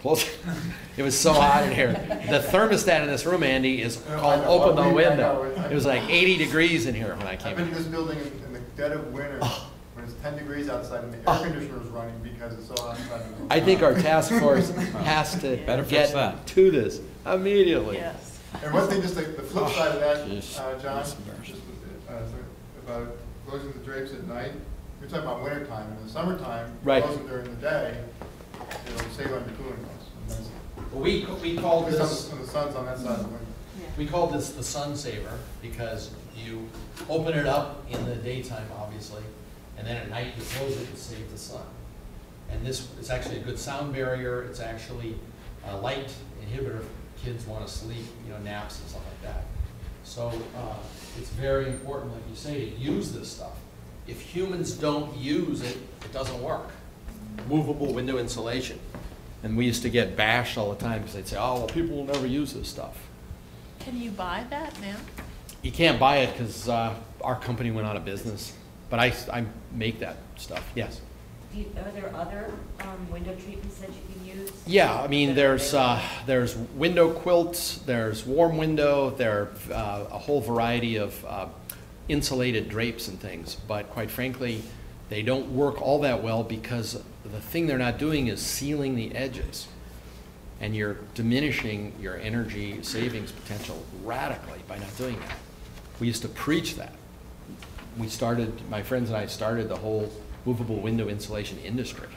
close. It was so hot in here. The thermostat in this room, Andy, is I know, called I know. open the I know. window. I know. It was like eighty degrees in here when I I've came been in. in this building in, in the dead of winter, Oh. when it's ten degrees outside and the Oh. air conditioner is running because it's so hot inside. I think our task force has to Better fix get that. to this immediately. Yes. And one thing, just like the flip side of that, Jeez. uh, John, That's just embarrassing. uh, about closing the drapes at night. You're talking about winter time. In the summertime, Right. close them during the day, it'll save on your cooling costs. And that's- We, we called Because this, when the sun's on that side of the window. Yeah. we called this the sun saver because you open it up in the daytime, obviously, and then at night you close it and save the sun. And this is actually a good sound barrier. It's actually a light inhibitor if kids want to sleep, you know, naps and stuff like that. So uh, it's very important, like you say, to use this stuff. If humans don't use it, it doesn't work. Movable window insulation. And we used to get bashed all the time because they'd say, oh, well, people will never use this stuff. Can you buy that now? You can't buy it because uh, our company went out of business. But I, I make that stuff, yes. Do you, are there other um, window treatments that you can use? Yeah, I mean, that are there's, uh, available? there's window quilts, there's warm window, there are uh, a whole variety of uh, insulated drapes and things. But quite frankly, they don't work all that well because the thing they're not doing is sealing the edges. And you're diminishing your energy savings potential radically by not doing that. We used to preach that. We started, my friends and I started the whole movable window insulation industry.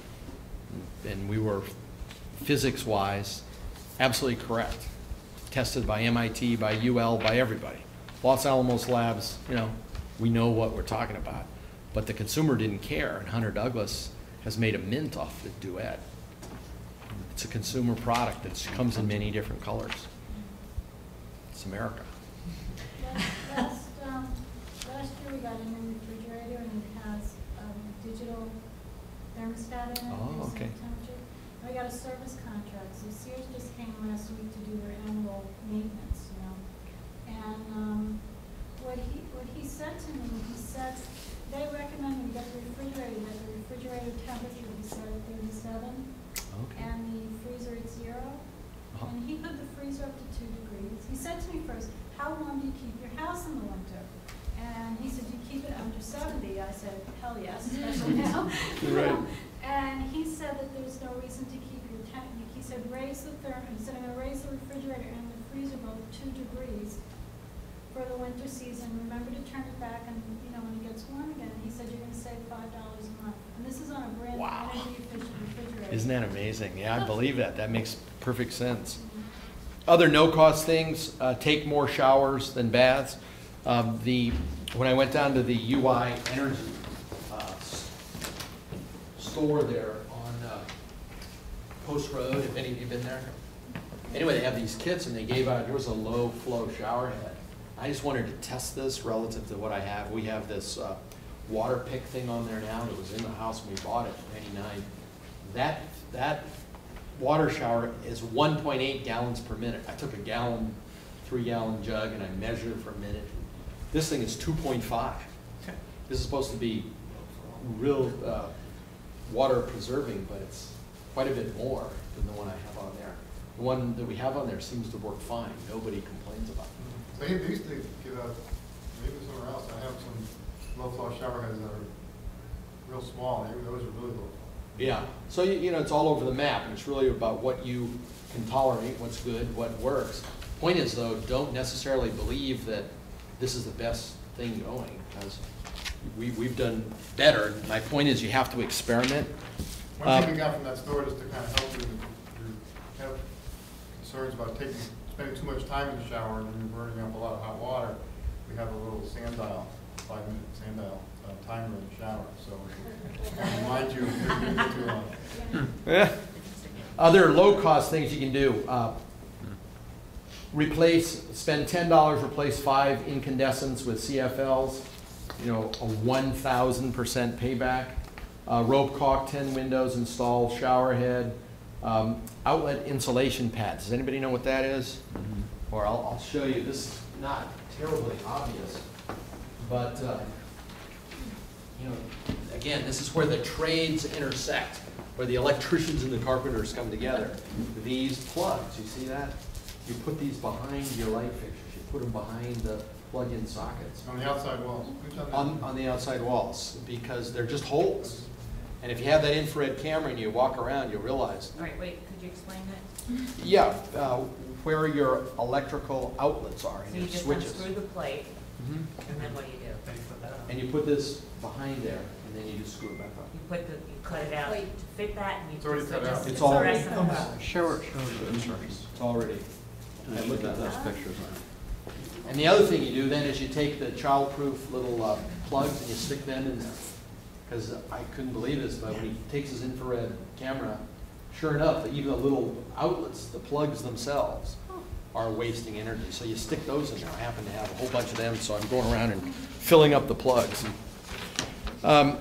And we were, physics-wise, absolutely correct. Tested by M I T, by U L, by everybody. Los Alamos Labs, you know, we know what we're talking about. But the consumer didn't care, and Hunter Douglas has made a mint off the Duet. It's a consumer product that comes in many different colors. It's America. Last, last, um, last year we got a new refrigerator and it has, um, digital thermostat in it. Oh, based on okay. temperature. And we got a service contract, so Sears just came last week to do their annual maintenance, you know. And, um, what he, what he said to me, he said, they recommend we get the refrigerator, that the refrigerator temperature be set at thirty-seven. Okay. And the freezer at zero. Uh-huh. And he put the freezer up to two degrees. He said to me first, how warm do you keep your house in the winter? And he said, you keep it under seventy. I said, hell yes, especially now. Right. And he said that there's no reason to keep your temp, he said, raise the therm, he said, I'm gonna raise the refrigerator and the freezer both two degrees for the winter season. Remember to turn it back and, you know, when it gets warm again. He said, you're gonna save five dollars a month. And this is on a brand new Wow. energy efficient refrigerator. Isn't that amazing? Yeah, I believe that. That makes perfect sense. Other no-cost things, uh, take more showers than baths. Um, the, when I went down to the U I Energy uh, s- store there on uh, Post Road, if any of you have been there. Anyway, they have these kits and they gave out, there was a low-flow shower head. I just wanted to test this relative to what I have. We have this uh, water pick thing on there now that was in the house when we bought it in ninety-nine. That, that water shower is one point eight gallons per minute. I took a gallon, three gallon jug and I measured it for a minute. This thing is two point five. This is supposed to be real uh, water preserving, but it's quite a bit more than the one I have on there. The one that we have on there seems to work fine. Nobody complains about it. They they used to give out, maybe somewhere else, I have some low-flow shower heads that are real small, they, those are really low. Yeah, so you, you know, it's all over the map, and it's really about what you can tolerate, what's good, what works. Point is, though, don't necessarily believe that this is the best thing going, because we, we've done better. My point is, you have to experiment. One Uh, thing we got from that store, just to kind of help you, if you have concerns about taking, spending too much time in the shower and then you're burning up a lot of hot water, we have a little sand dial, five minute sand dial uh, timer in the shower, so I remind you if you're too long. Yeah. Other low-cost things you can do. Uh, replace, spend ten dollars, replace five incandescents with C F Ls, you know, a one thousand percent payback. Uh, rope caulk ten windows, install shower head. Um, outlet insulation pads. Does anybody know what that is? Mm-hmm. Or I'll, I'll show you. This is not terribly obvious, but uh, you know, again, this is where the trades intersect. where the electricians and the carpenters come together. These plugs, you see that? You put these behind your light fixtures. You put them behind the plug-in sockets. On the outside walls. We've done that. On, on the outside walls, because they're just holes. And if you have that infrared camera and you walk around, you'll realize. All right, wait, could you explain that? Yeah, uh, where your electrical outlets are So and you your just switches. unscrew the plate, Mhm. and then what do you do? Then you put that on. And you put this behind there, and then you just screw it back up. You put the, you cut it out to fit that, and you It's already just cut out. adjust It's the already- rest of the- Show her, show her the instructions. It's already. I looked at those pictures. And the other thing you do then is you take the childproof little uh, plugs and you stick them in there. Because I couldn't believe this, but when he takes his infrared camera, sure enough, even the little outlets, the plugs themselves, are wasting energy. So you stick those in there. I happen to have a whole bunch of them, so I'm going around and filling up the plugs. Um,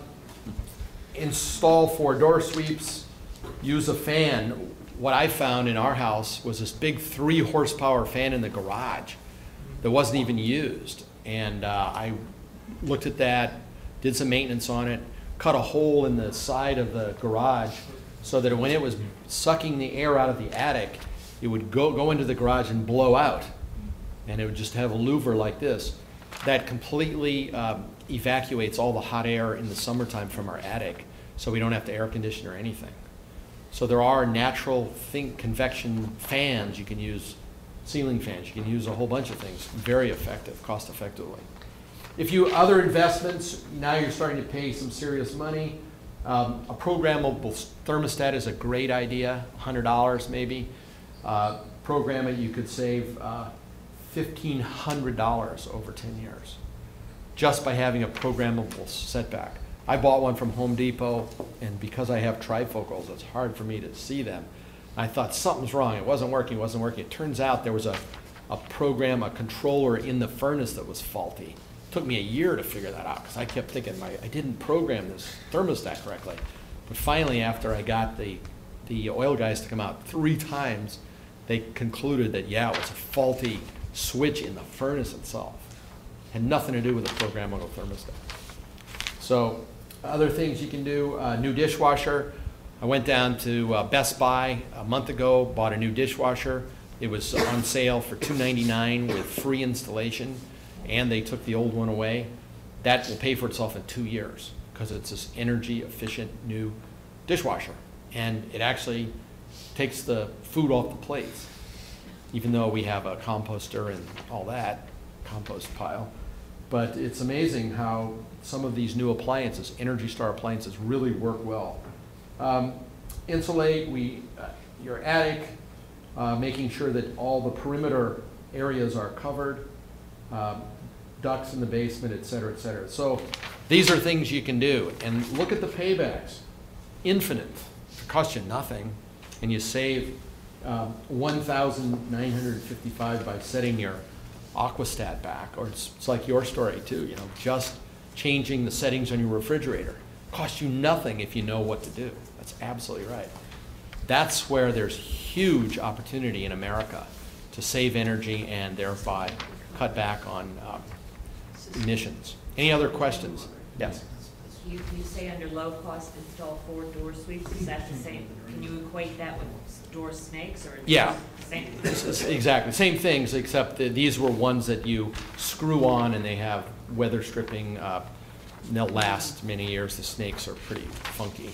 install four door sweeps, use a fan. What I found in our house was this big three horsepower fan in the garage that wasn't even used. And uh, I looked at that, did some maintenance on it, cut a hole in the side of the garage so that when it was sucking the air out of the attic, it would go, go into the garage and blow out. And it would just have a louver like this. That completely um, evacuates all the hot air in the summertime from our attic, so we don't have to air condition or anything. So there are natural think convection fans you can use, ceiling fans. You can use a whole bunch of things. Very effective, cost effectively. If you other investments, now you're starting to pay some serious money. Um, a programmable thermostat is a great idea, one hundred dollars maybe. Uh, program it, you could save uh, fifteen hundred dollars over ten years just by having a programmable setback. I bought one from Home Depot, and because I have trifocals, it's hard for me to see them. I thought something's wrong. It wasn't working, it wasn't working. It turns out there was a, a program, a controller in the furnace that was faulty. It took me a year to figure that out because I kept thinking my, I didn't program this thermostat correctly. But finally, after I got the, the oil guys to come out three times, they concluded that, yeah, it was a faulty switch in the furnace itself. Had nothing to do with the programmable thermostat. So other things you can do, uh, new dishwasher. I went down to uh, Best Buy a month ago, bought a new dishwasher. It was on sale for two ninety-nine with free installation, and they took the old one away. That will pay for itself in two years because it's this energy efficient new dishwasher. And it actually takes the food off the plates, even though we have a composter and all that, compost pile. But it's amazing how some of these new appliances, Energy Star appliances, really work well. Um, insulate we, uh, your attic, uh, making sure that all the perimeter areas are covered, um, ducts in the basement, et cetera, et cetera. So these are things you can do. And look at the paybacks. Infinite. It costs you nothing. And you save um, one thousand nine hundred fifty-five dollars by setting your aquastat back. Or it's, it's like your story too, you know, just changing the settings on your refrigerator. Costs you nothing if you know what to do. That's absolutely right. That's where there's huge opportunity in America to save energy and thereby cut back on um, emissions. Any other questions? Yes. You, you say under low cost install four door sweeps, is that the same? Can you equate that with door snakes or? Yeah. The same? It's- it's exactly, same things, except that these were ones that you screw on and they have weather stripping. Uh, and they'll last many years. The snakes are pretty funky.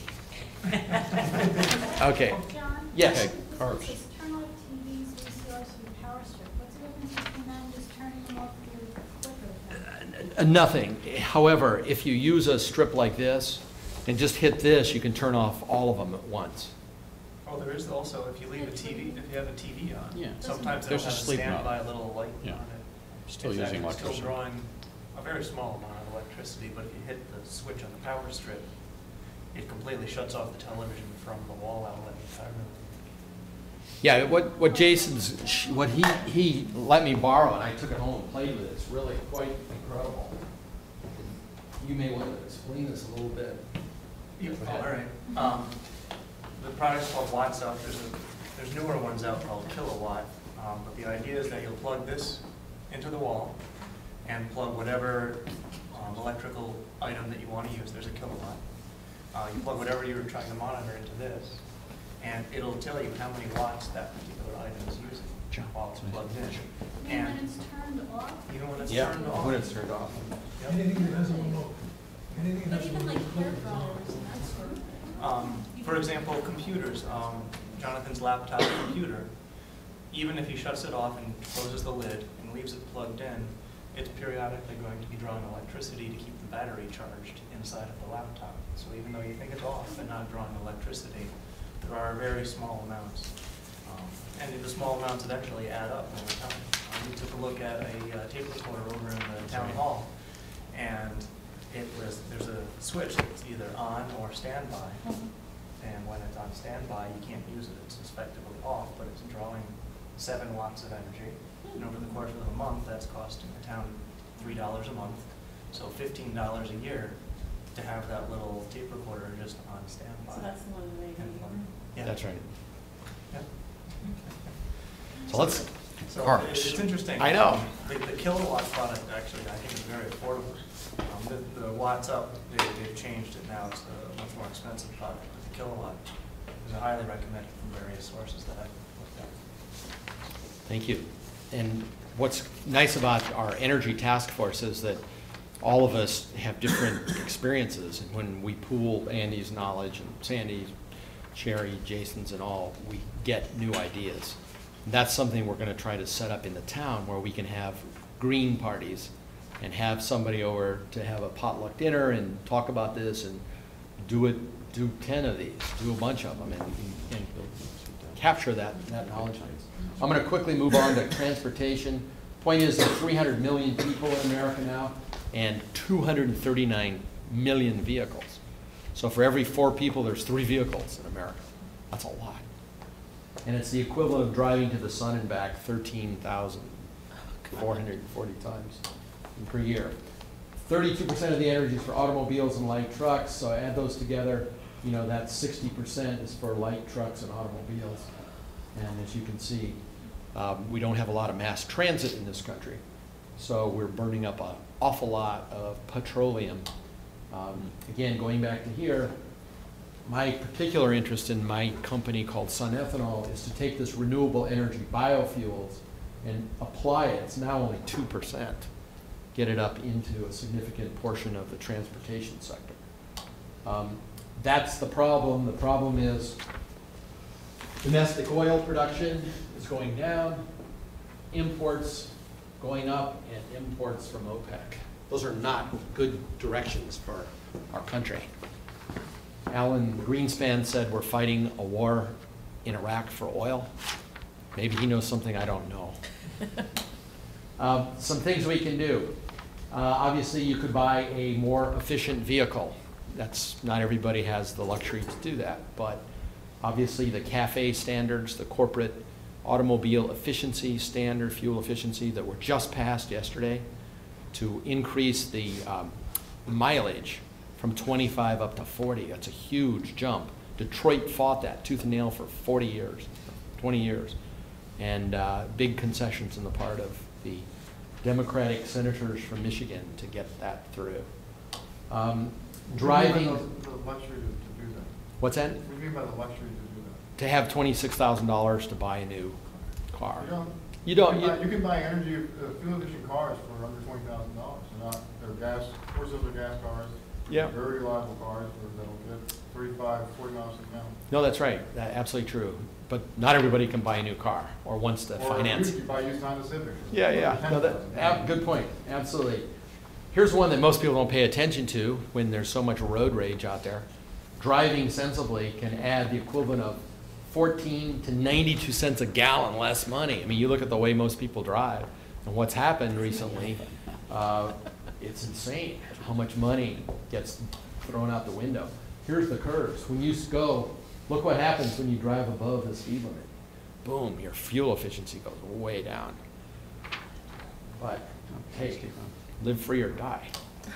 Okay. John? Yes. This Carbs. says turn off T Vs, V C Rs with power strip. What's the difference between that and just turning them off with your clicker? Uh, Nothing. However, if you use a strip like this and just hit this, you can turn off all of them at once. Oh, there is also, if you leave a T V, if you have a T V on, Yeah. sometimes There's they'll a have a sleep mode. standby little light Yeah. on it. Still It's using actually electricity. Still drawing a very small amount of electricity, but if you hit the switch on the power strip, it completely shuts off the television from the wall outlet entirely. Yeah, what, what Jason's, sh- what he, he let me borrow and I took it home and played with it. It's really quite incredible. You may want to explain this a little bit. Yeah, Go oh, ahead. all right. Um, the product's called Watts out. There's a, there's newer ones out called Kilowatt. Um, but the idea is that you'll plug this into the wall and plug whatever um, electrical item that you want to use. There's a Kilowatt. Uh, you plug whatever you're trying to monitor into this, and it'll tell you how many watts that particular item is using while it's plugged in. Even when And it's turned off? even when it's Yeah, turned off. when it's turned off. Yep. Anything that has a remote, anything that But has a even like remote. hair dryers and that sort of thing. Um, for example, computers, um, Jonathan's laptop computer, even if he shuts it off and closes the lid and leaves it plugged in, it's periodically going to be drawing electricity to keep the battery charged inside of the laptop. So even though you think it's off and not drawing electricity, there are very small amounts. Um, and the small amounts eventually add up over time. Um, we took a look at a uh, tape recorder over in the town hall, and it was, there's a switch that's either on or standby. And when it's on standby, you can't use it. It's effectively off, but it's drawing seven watts of energy. And over the course of a month, that's costing the town three dollars a month. So fifteen dollars a year to have that little tape recorder just on standby. So that's the one that they And, um, need. yeah. That's right. Yeah. So let's, So Cars. it- it's interesting. I know. Um, The, the kilowatt product, actually, I think is very affordable. Um, the, the watts up, they, they've changed it now. It's a much more expensive product. But the kilowatt is highly recommended from various sources that I've looked at. thank you. And what's nice about our energy task force is that all of us have different experiences. And when we pool Andy's knowledge and Sandy's, Sherry, Jason's and all, we get new ideas. And that's something we're going to try to set up in the town where we can have green parties and have somebody over to have a potluck dinner and talk about this and do it, do ten of these, do a bunch of them and, and capture that, that knowledge. I'm going to quickly move on to transportation. Point is there are three hundred million people in America now and two hundred thirty-nine million vehicles. So for every four people, there's three vehicles in America. That's a lot. And it's the equivalent of driving to the sun and back thirteen thousand four hundred forty times per year. thirty-two percent of the energy is for automobiles and light trucks, so add those together, you know, that's sixty percent is for light trucks and automobiles. And as you can see, um, we don't have a lot of mass transit in this country, so we're burning up an awful lot of petroleum. Um, again, going back to here, my particular interest in my company called Sun Ethanol is to take this renewable energy biofuels and apply it. It's now only two percent. Get it up into a significant portion of the transportation sector. Um, that's the problem. The problem is domestic oil production is going down, imports going up, and imports from OPEC. Those are not good directions for our country. Alan Greenspan said we're fighting a war in Iraq for oil. Maybe he knows something I don't know. Um, some things we can do. Uh, obviously, you could buy a more efficient vehicle. That's not everybody has the luxury to do that, but obviously the CAFE standards, the corporate automobile efficiency standard, fuel efficiency that were just passed yesterday to increase the um, mileage from twenty-five up to forty. That's a huge jump. Detroit fought that tooth and nail for forty years, twenty years, and uh, big concessions on the part of the Democratic senators from Michigan to get that through. Um, driving. What do you mean by the luxury to, to do that? What's that? What do you mean by the luxury to do that? To have twenty-six thousand dollars to buy a new car. You don't. You don't. You You, can buy, you can buy energy, uh, fuel efficient cars for under twenty thousand dollars. They're not, they're gas, of course those are gas cars. Yeah. Very reliable cars where they'll get thirty-five, forty miles an hour. no, that's right. That, absolutely true. But not everybody can buy a new car or wants to Or finance. you can buy used Honda Civic. Yeah, yeah. No, that, ab- good point. Absolutely. Here's one that most people don't pay attention to when there's so much road rage out there. Driving sensibly can add the equivalent of fourteen to ninety-two cents a gallon less money. I mean, you look at the way most people drive and what's happened recently, uh, it's insane how much money gets thrown out the window. Here's the curves. When you go, look what happens when you drive above the speed limit. Boom, your fuel efficiency goes way down. But, hey, live free or die.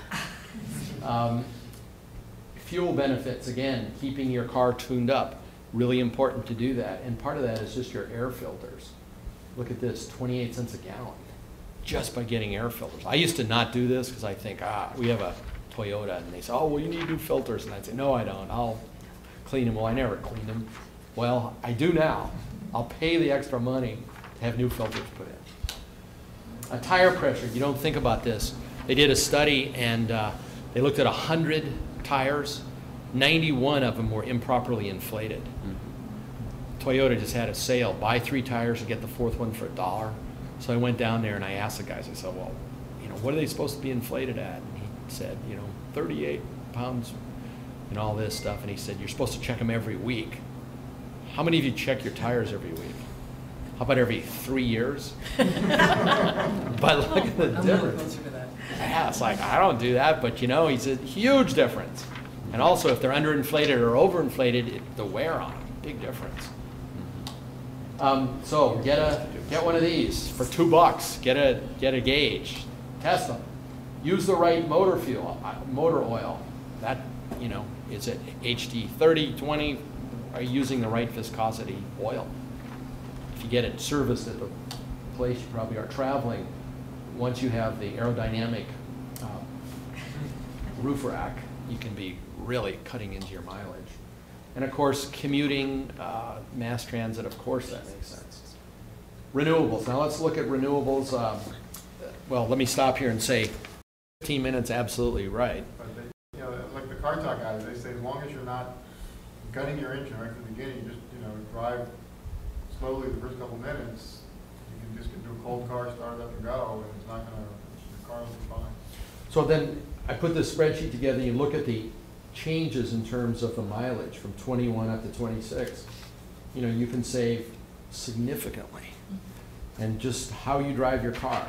Um, fuel benefits, again, keeping your car tuned up, really important to do that. And part of that is just your air filters. Look at this, twenty-eight cents a gallon, just by getting air filters. I used to not do this because I think, ah, we have a Toyota, and they say, oh, well, you need new filters. And I'd say, no, I don't. I'll clean them. Well, I never clean them. Well, I do now. I'll pay the extra money to have new filters put in. A tire pressure, you don't think about this. They did a study, and uh, they looked at one hundred tires. ninety-one of them were improperly inflated. Mm-hmm. Toyota just had a sale, buy three tires and get the fourth one for a dollar. So I went down there and I asked the guys, I said, well, you know, what are they supposed to be inflated at? And he said, you know, thirty-eight pounds and all this stuff. And he said, you're supposed to check them every week. How many of you check your tires every week? How about every three years? But look at the I'm difference. closer to that. Yeah, it's like, I don't do that, but you know, it's a huge difference. And also, if they're underinflated or overinflated, it, the wear on them, big difference. Um, so get a get one of these for two bucks. Get a get a gauge. Test them. Use the right motor fuel, uh, motor oil. That, you know, is it H D thirty, twenty? Are you using the right viscosity oil? If you get it serviced at the place you probably are traveling, once you have the aerodynamic uh, roof rack, you can be really cutting into your mileage. And of course, commuting, uh, mass transit, of course that makes sense. Renewables. Now let's look at renewables. Um, well, let me stop here and say fifteen minutes, absolutely right. But they, you know, like the car talk guys, they say as long as you're not gutting your engine right from the beginning, you just, you know, drive slowly the first couple minutes, you can just do a cold car, start it up and go, and it's not going to, the car will be fine. So then I put this spreadsheet together, and you look at the changes in terms of the mileage from twenty-one up to twenty-six. You know, you can save significantly. And just how you drive your car.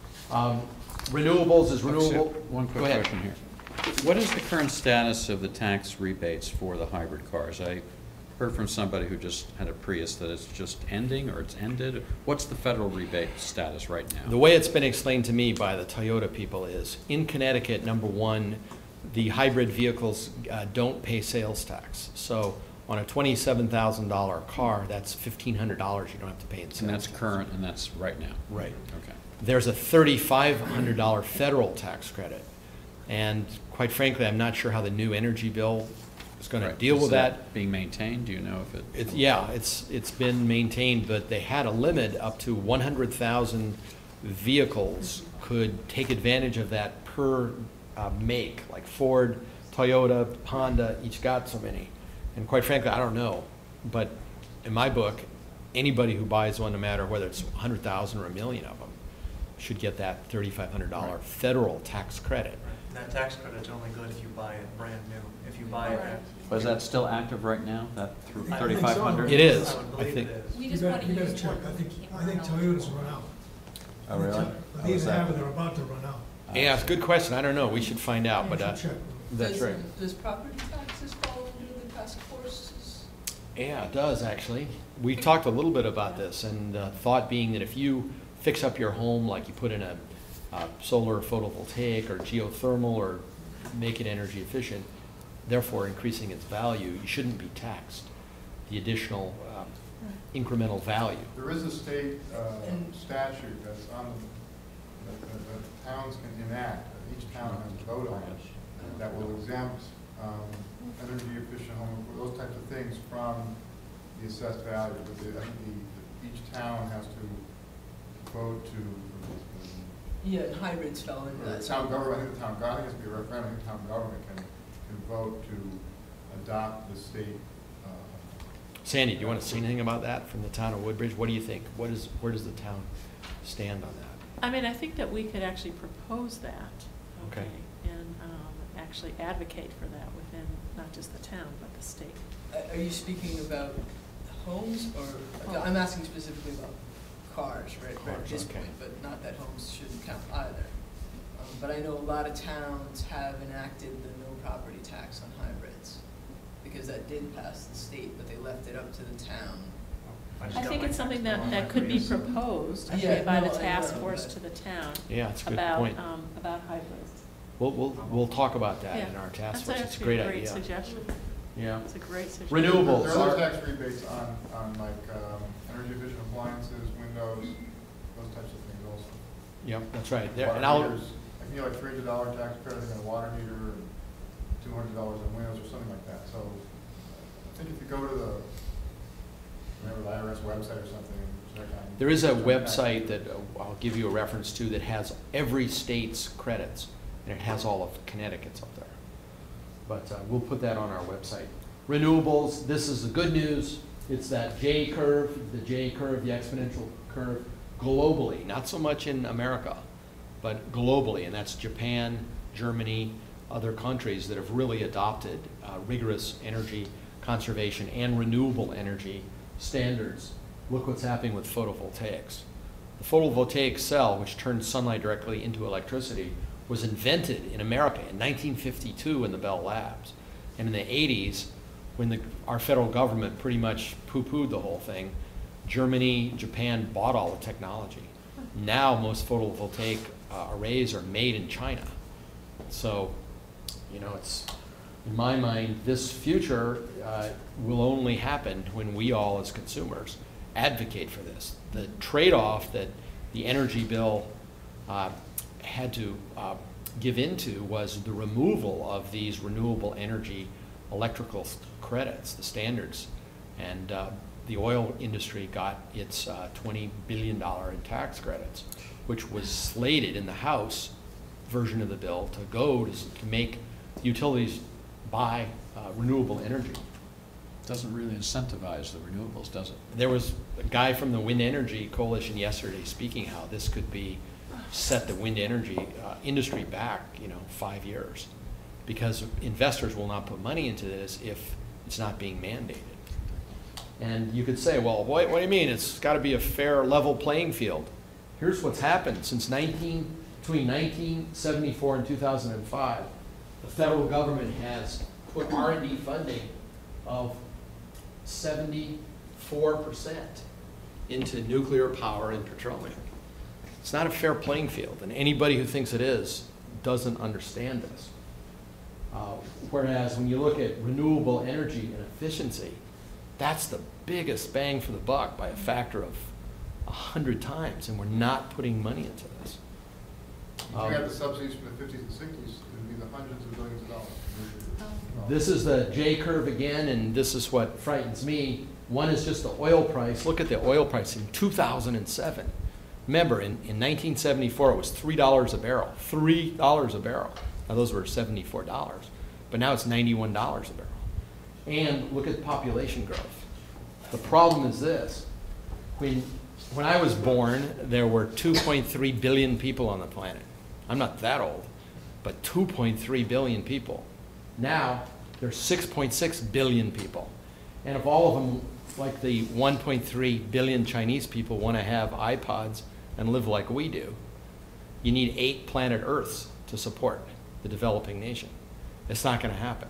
Um, renewables is renewable. One quick Go ahead. question here. What is the current status of the tax rebates for the hybrid cars? I heard from somebody who just had a Prius that it's just ending or it's ended. What's the federal rebate status right now? The way it's been explained to me by the Toyota people is, in Connecticut, number one, the hybrid vehicles uh, don't pay sales tax. So on a twenty-seven thousand dollar car, that's fifteen hundred dollars you don't have to pay in sales And that's tax. current, and that's right now? Right. Okay. There's a thirty-five hundred dollar federal tax credit. And quite frankly, I'm not sure how the new energy bill is going Right. to deal Is with that. being maintained? Do you know if it? It's, yeah, it's it's been maintained, but they had a limit up to one hundred thousand vehicles could take advantage of that per uh, make, like Ford, Toyota, Honda, each got so many. And quite frankly, I don't know, but in my book, anybody who buys one, no matter whether it's one hundred thousand or a million of them, should get that thirty-five hundred dollar Right. federal tax credit. Right. That tax credit's only good if you buy it brand new. If you buy it at. Was that still active right now, that through I think so. thirty-five hundred? It is, I would I believe think. it is. We You just gotta, want to you gotta use check. one. I think, Can't I think run out. Toyota's run out. Oh, really? They How either was that? have or they're about to run out. Yeah, it's a good question. I don't know. We should find out, but You uh, should check. that's Does- right. Does property taxes fall under the task forces? Yeah, it does, actually. We talked a little bit about this, and the thought being that if you fix up your home, like you put in a uh, solar photovoltaic or geothermal or make it energy efficient, therefore increasing its value, you shouldn't be taxed. The additional um, incremental value. There is a state uh, And- statute that's on, the- that that- that towns can enact, each town has a vote on it, that will exempt um, energy efficient home, those types of things from the assessed value. But the- I think the, each town has to vote to, Yeah, and hybrids fell into or that. the town government, I think the town, I think it has to be a referendum, I think the town government can, can vote to adopt the state. uh, Sandy, do you want to say anything about that from the town of Woodbridge? What do you think? What is, where does the town stand on that? I mean, I think that we could actually propose that. Okay. And um, actually advocate for that within not just the town, but the state. Uh, Are you speaking about homes, or, I'm asking specifically about cars, right, right at Cars, this okay. point, but not that homes shouldn't count either. Um, But I know a lot of towns have enacted the no property tax on hybrids, because that did pass the state, but they left it up to the town. I think it's something that, that could be proposed, Yeah, actually, by no, the I task know, force but- to the town. Yeah, it's a good About, point. um, about hybrids. We'll, we'll, we'll talk about that Yeah. in our task That's force. It's a actually great a great idea. suggestion. Yeah. It's a great suggestion. Renewables. There are are- tax rebates on, on like um, energy efficient appliances, windows, those types of things also. Yep, that's right. There, Water and I'll, meters, I can get like three hundred dollar tax credit on a water meter, could go to the, remember the I R S website or something and check on. There is a check on website that uh, I'll give you a reference to that has every state's credits, and it has all of Connecticut's up there. But uh, we'll put that on our website. Renewables, this is the good news. It's that J curve, the J curve, the exponential curve, globally, not so much in America, but globally, and that's Japan, Germany, other countries that have really adopted uh, rigorous energy conservation and renewable energy standards. Look what's happening with photovoltaics. The photovoltaic cell, which turns sunlight directly into electricity, was invented in America in nineteen fifty-two in the Bell Labs. And in the eighties, when the, our federal government pretty much poo-pooed the whole thing, Germany, Japan bought all the technology. Now most photovoltaic uh, arrays are made in China. So, you know, it's, in my mind, this future uh, will only happen when we all as consumers advocate for this. The trade-off that the energy bill uh, had to uh, give into was the removal of these renewable energy electrical credits, the standards. And uh, the oil industry got its uh, twenty billion dollars in tax credits, which was slated in the House version of the bill to go to, to make utilities buy uh, renewable energy. Doesn't really incentivize the renewables, does it? There was a guy from the Wind Energy Coalition yesterday speaking how this could be set the wind energy uh, industry back, you know, five years, because investors will not put money into this if it's not being mandated. And you could say, well, what, what do you mean? It's got to be a fair, level playing field. Here's what's happened since nineteen between nineteen seventy-four and two thousand five. The federal government has put R and D funding of seventy-four percent into nuclear power and petroleum. It's not a fair playing field, and anybody who thinks it is doesn't understand this. Uh, whereas when you look at renewable energy and efficiency, that's the biggest bang for the buck by a factor of a hundred times, and we're not putting money into this. If you Um, had the subsidies from the fifties and sixties, it would be the hundreds of billions of dollars. This is the J curve again, and this is what frightens me. One is just the oil price. Look at the oil price in two thousand seven. Remember, in, in nineteen seventy-four, it was three dollars a barrel. three dollars a barrel. Now, those were seventy-four dollars. But now it's ninety-one dollars a barrel. And look at population growth. The problem is this. When, when I was born, there were two point three billion people on the planet. I'm not that old, but two point three billion people. Now, there's six point six billion people. And if all of them, like the one point three billion Chinese people, want to have iPods and live like we do, you need eight planet Earths to support the developing nation. It's not going to happen.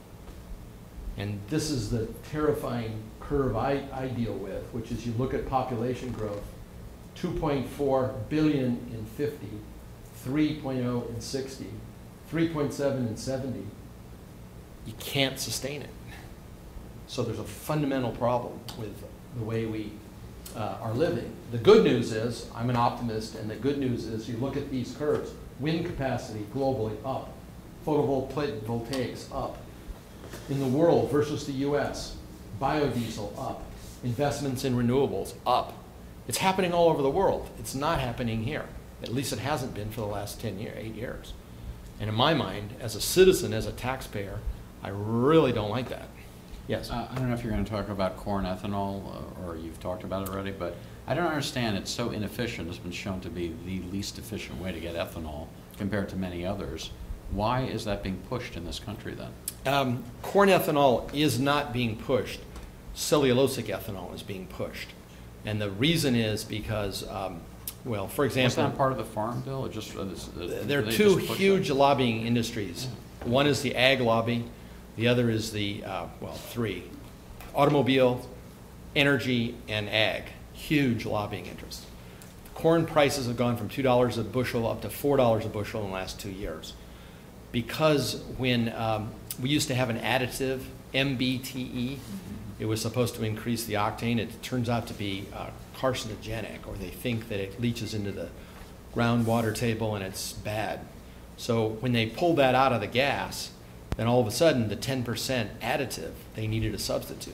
And this is the terrifying curve I, I deal with, which is you look at population growth, two point four billion in fifty, three point oh in sixty, three point seven in seventy. You can't sustain it. So there's a fundamental problem with the way we uh, are living. The good news is, I'm an optimist, and the good news is you look at these curves, wind capacity globally up, photovoltaics up. In the world versus the U S, biodiesel up, investments in renewables up. It's happening all over the world. It's not happening here. At least it hasn't been for the last ten years, eight years. And in my mind, as a citizen, as a taxpayer, I really don't like that. Yes? Uh, I don't know if you're going to talk about corn ethanol, uh, or you've talked about it already, but I don't understand. It's so inefficient. It's been shown to be the least efficient way to get ethanol compared to many others. Why is that being pushed in this country then? Um, corn ethanol is not being pushed. Cellulosic ethanol is being pushed. And the reason is because, um, well, for example... Was that part of the farm bill? Or just, uh, this, uh, there are they two just push huge that? lobbying industries. One is the ag lobby. The other is the, uh, well, three. Automobile, energy, and ag. Huge lobbying interests. Corn prices have gone from two dollars a bushel up to four dollars a bushel in the last two years. Because when um, we used to have an additive, M B T E, it was supposed to increase the octane. It turns out to be uh, carcinogenic, or they think that it leaches into the groundwater table and it's bad. So when they pulled that out of the gas, then all of a sudden the ten percent additive, they needed a substitute.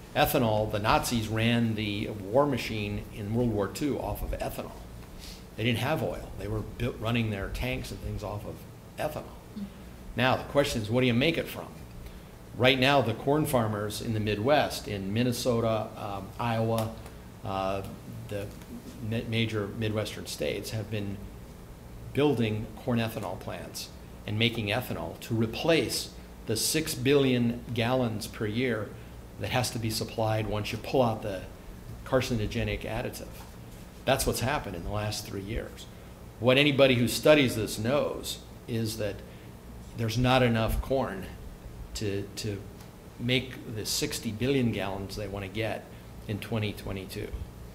Ethanol, the Nazis ran the war machine in World War Two off of ethanol. They didn't have oil. They were built, running their tanks and things off of ethanol. Now, the question is, what do you make it from? Right now, the corn farmers in the Midwest, in Minnesota, um, Iowa, uh, the ma major Midwestern states, have been building corn ethanol plants and making ethanol to replace the six billion gallons per year that has to be supplied once you pull out the carcinogenic additive. That's what's happened in the last three years. What anybody who studies this knows is that there's not enough corn to, to make the sixty billion gallons they want to get in twenty twenty-two.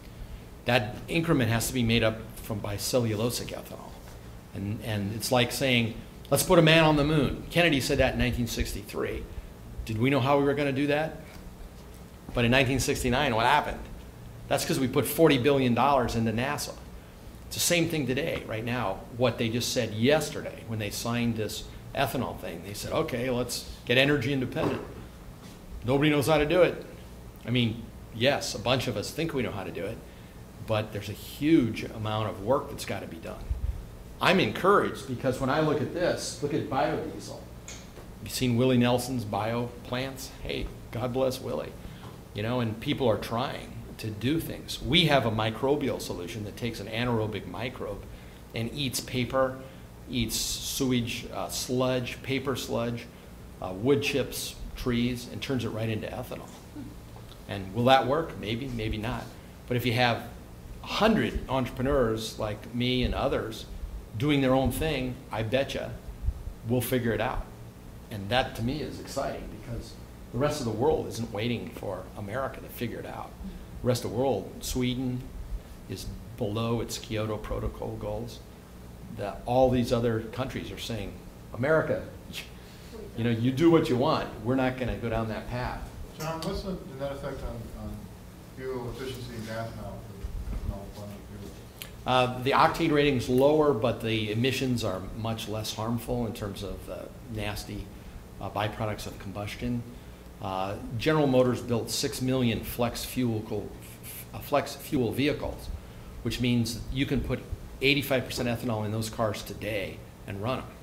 That increment has to be made up from by cellulosic ethanol. And, and it's like saying, let's put a man on the moon. Kennedy said that in nineteen sixty-three. Did we know how we were going to do that? But in nineteen sixty-nine, what happened? That's because we put forty billion dollars into NASA. It's the same thing today, right now. What they just said yesterday when they signed this ethanol thing, they said, okay, let's get energy independent. Nobody knows how to do it. I mean, yes, a bunch of us think we know how to do it, but there's a huge amount of work that's got to be done. I'm encouraged because when I look at this, look at biodiesel. Have you seen Willie Nelson's bio plants? Hey, God bless Willie. You know, and people are trying to do things. We have a microbial solution that takes an anaerobic microbe and eats paper, eats sewage, uh, sludge, paper sludge, uh, wood chips, trees, and turns it right into ethanol. And will that work? Maybe, maybe not. But if you have a hundred entrepreneurs like me and others doing their own thing, I betcha we'll figure it out. And that to me is exciting because the rest of the world isn't waiting for America to figure it out. The rest of the world, Sweden is below its Kyoto Protocol goals. The, all these other countries are saying, America, you know, you do what you want. We're not going to go down that path. John, what's the net effect on, on fuel efficiency and gas now for ethanol blended fuel? Uh, the octane rating is lower, but the emissions are much less harmful in terms of uh, nasty uh, byproducts of combustion. Uh, General Motors built six million flex fuel, uh, flex fuel vehicles, which means you can put eighty-five percent ethanol in those cars today and run them.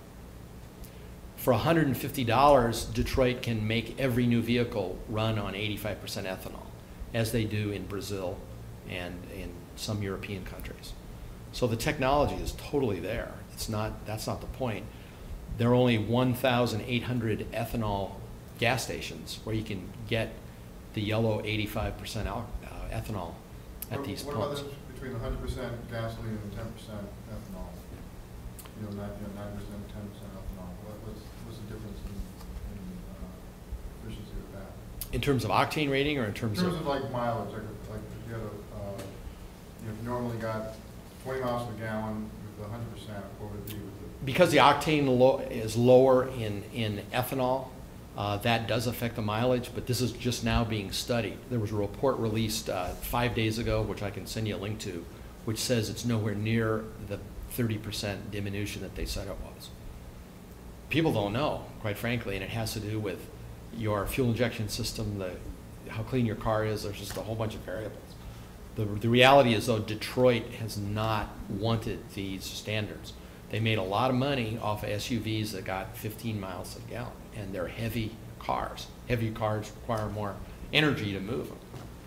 For one hundred fifty dollars, Detroit can make every new vehicle run on eighty-five percent ethanol, as they do in Brazil and in some European countries. So the technology is totally there. It's not, that's not the point. There are only one thousand eight hundred ethanol gas stations where you can get the yellow eighty-five percent uh, ethanol at what, these what pumps. What about between one hundred percent gasoline and ten percent ethanol? You know, nine percent, ten percent ethanol. What, what's, what's the difference in, in uh, efficiency with that? In terms of octane rating or in terms, in terms of, of like mileage, like, like if you had a, uh, you know, if you normally got twenty miles per gallon with one hundred percent, what would it be with the? Because the octane lo is lower in, in ethanol, uh, that does affect the mileage, but this is just now being studied. There was a report released uh, five days ago, which I can send you a link to, which says it's nowhere near the thirty percent diminution that they said it was. People don't know, quite frankly, and it has to do with your fuel injection system, the, how clean your car is. There's just a whole bunch of variables. The, the reality is, though, Detroit has not wanted these standards. They made a lot of money off of S U Vs that got fifteen miles a gallon, and they're heavy cars. Heavy cars require more energy to move them.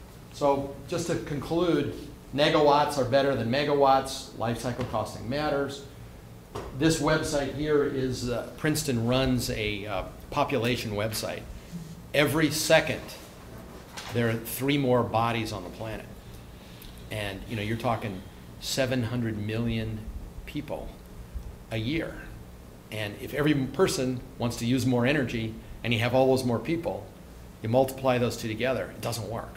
So just to conclude, negawatts are better than megawatts. Life cycle costing matters. This website here is, uh, Princeton runs a uh, population website. Every second, there are three more bodies on the planet. And you know, you're talking seven hundred million people a year. And if every person wants to use more energy and you have all those more people, you multiply those two together, it doesn't work.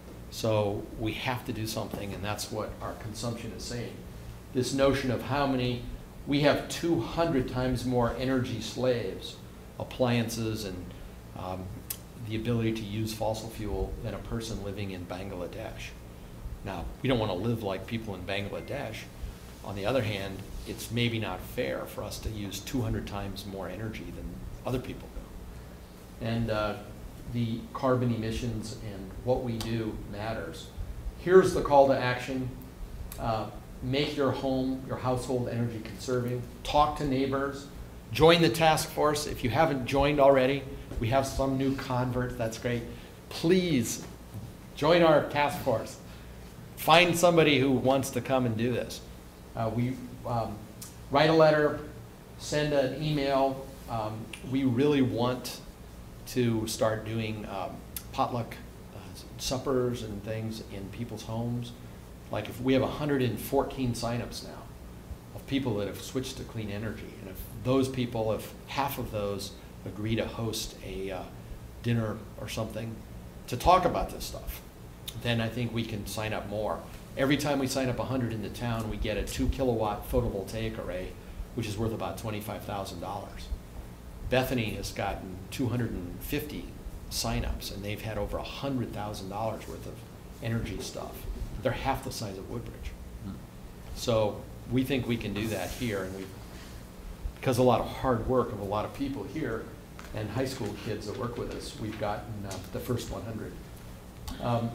So we have to do something, and that's what our consumption is saying. This notion of how many, we have two hundred times more energy slaves, appliances, and um, the ability to use fossil fuel than a person living in Bangladesh. Now, we don't want to live like people in Bangladesh. On the other hand, it's maybe not fair for us to use two hundred times more energy than other people do. And uh, the carbon emissions and what we do matters. Here's the call to action. Uh, make your home, your household energy conserving. Talk to neighbors. Join the task force. If you haven't joined already, we have some new converts, that's great. Please join our task force. Find somebody who wants to come and do this. Uh, we um, write a letter, send an email. Um, we really want to start doing um, potluck uh, suppers and things in people's homes. Like if we have one hundred fourteen signups now of people that have switched to clean energy, and if those people, if half of those agree to host a uh, dinner or something to talk about this stuff, then I think we can sign up more. Every time we sign up one hundred in the town, we get a two kilowatt photovoltaic array, which is worth about twenty-five thousand dollars. Bethany has gotten two hundred fifty signups, and they've had over one hundred thousand dollars worth of energy stuff. They're half the size of Woodbridge. Hmm. So we think we can do that here, and we, because of a lot of hard work of a lot of people here and high school kids that work with us, we've gotten uh, the first one hundred. Um,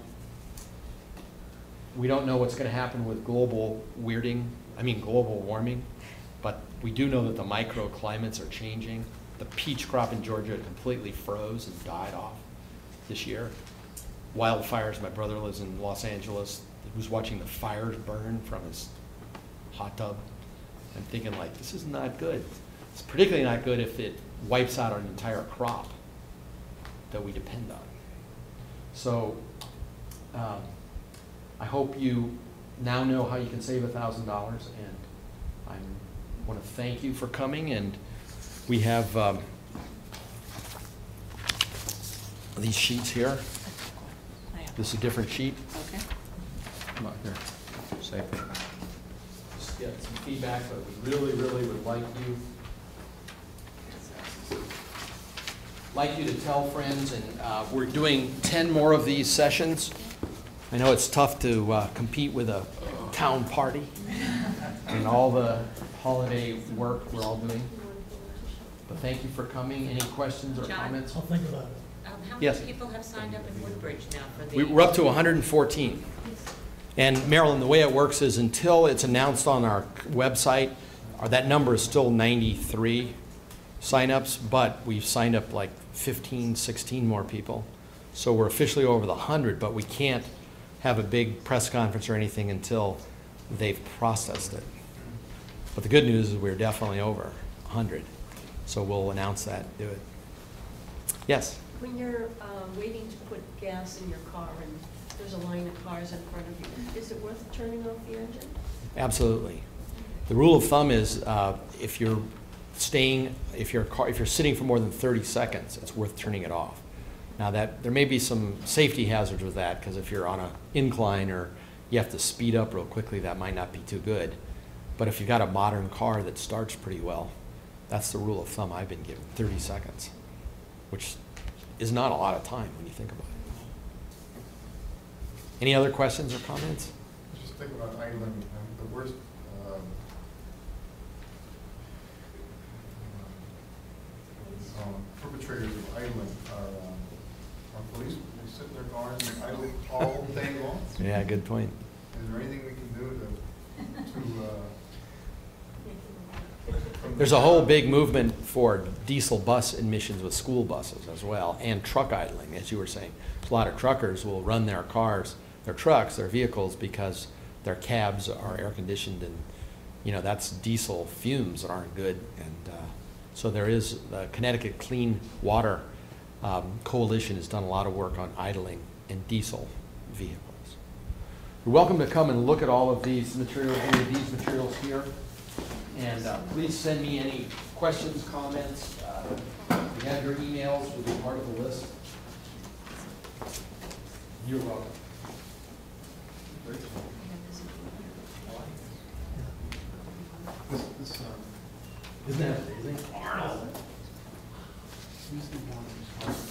we don't know what's going to happen with global weirding, I mean global warming, but we do know that the microclimates are changing. The peach crop in Georgia completely froze and died off this year. Wildfires, my brother lives in Los Angeles, he was watching the fires burn from his hot tub. I'm thinking like, this is not good. It's particularly not good if it wipes out an entire crop that we depend on. So um, I hope you now know how you can save one thousand dollars, and I want to thank you for coming. And we have um, these sheets here. This is a different sheet. Okay. Come on, here. Save it. Just get some feedback, but we really, really would like you like you to tell friends, and uh, we're doing ten more of these sessions. I know it's tough to uh, compete with a town party and all the holiday work we're all doing. But thank you for coming. Any questions or John? I'll comments? think about it. Um, how Yes. many people have signed up in Woodbridge now for the? We- We're up to one hundred fourteen. And Marilyn, the way it works is until it's announced on our website, or that number is still ninety-three signups, but we've signed up like fifteen, sixteen more people. So we're officially over the one hundred, but we can't have a big press conference or anything until they've processed it. But the good news is we're definitely over one hundred. So we'll announce that, do it. Yes? When you're uh, waiting to put gas in your car and there's a line of cars in front of you, is it worth turning off the engine? Absolutely. The rule of thumb is uh, if you're staying, if your car, if you're sitting for more than thirty seconds, it's worth turning it off. Now that there may be some safety hazards with that, because if you're on an incline or you have to speed up real quickly, that might not be too good. But if you've got a modern car that starts pretty well, that's the rule of thumb I've been given, thirty seconds, which is not a lot of time when you think about it. Any other questions or comments? Just think about idling. I think the worst um, um, perpetrators of idling are, um, are police. They sit in their cars and idle all day long. Yeah, good point. Is there anything we can do to, to uh, There's a whole big movement for diesel bus emissions with school buses as well, and truck idling, as you were saying. A lot of truckers will run their cars, their trucks, their vehicles, because their cabs are air conditioned, and you know that's diesel fumes that aren't good. And uh, so there is the Connecticut Clean Water um, Coalition has done a lot of work on idling in diesel vehicles. You're welcome to come and look at all of these materials, any of these materials here. And uh, please send me any questions, comments. Uh, we have your emails, will be part of the list. You're welcome. this, this, uh, Isn't that amazing? who's the one who's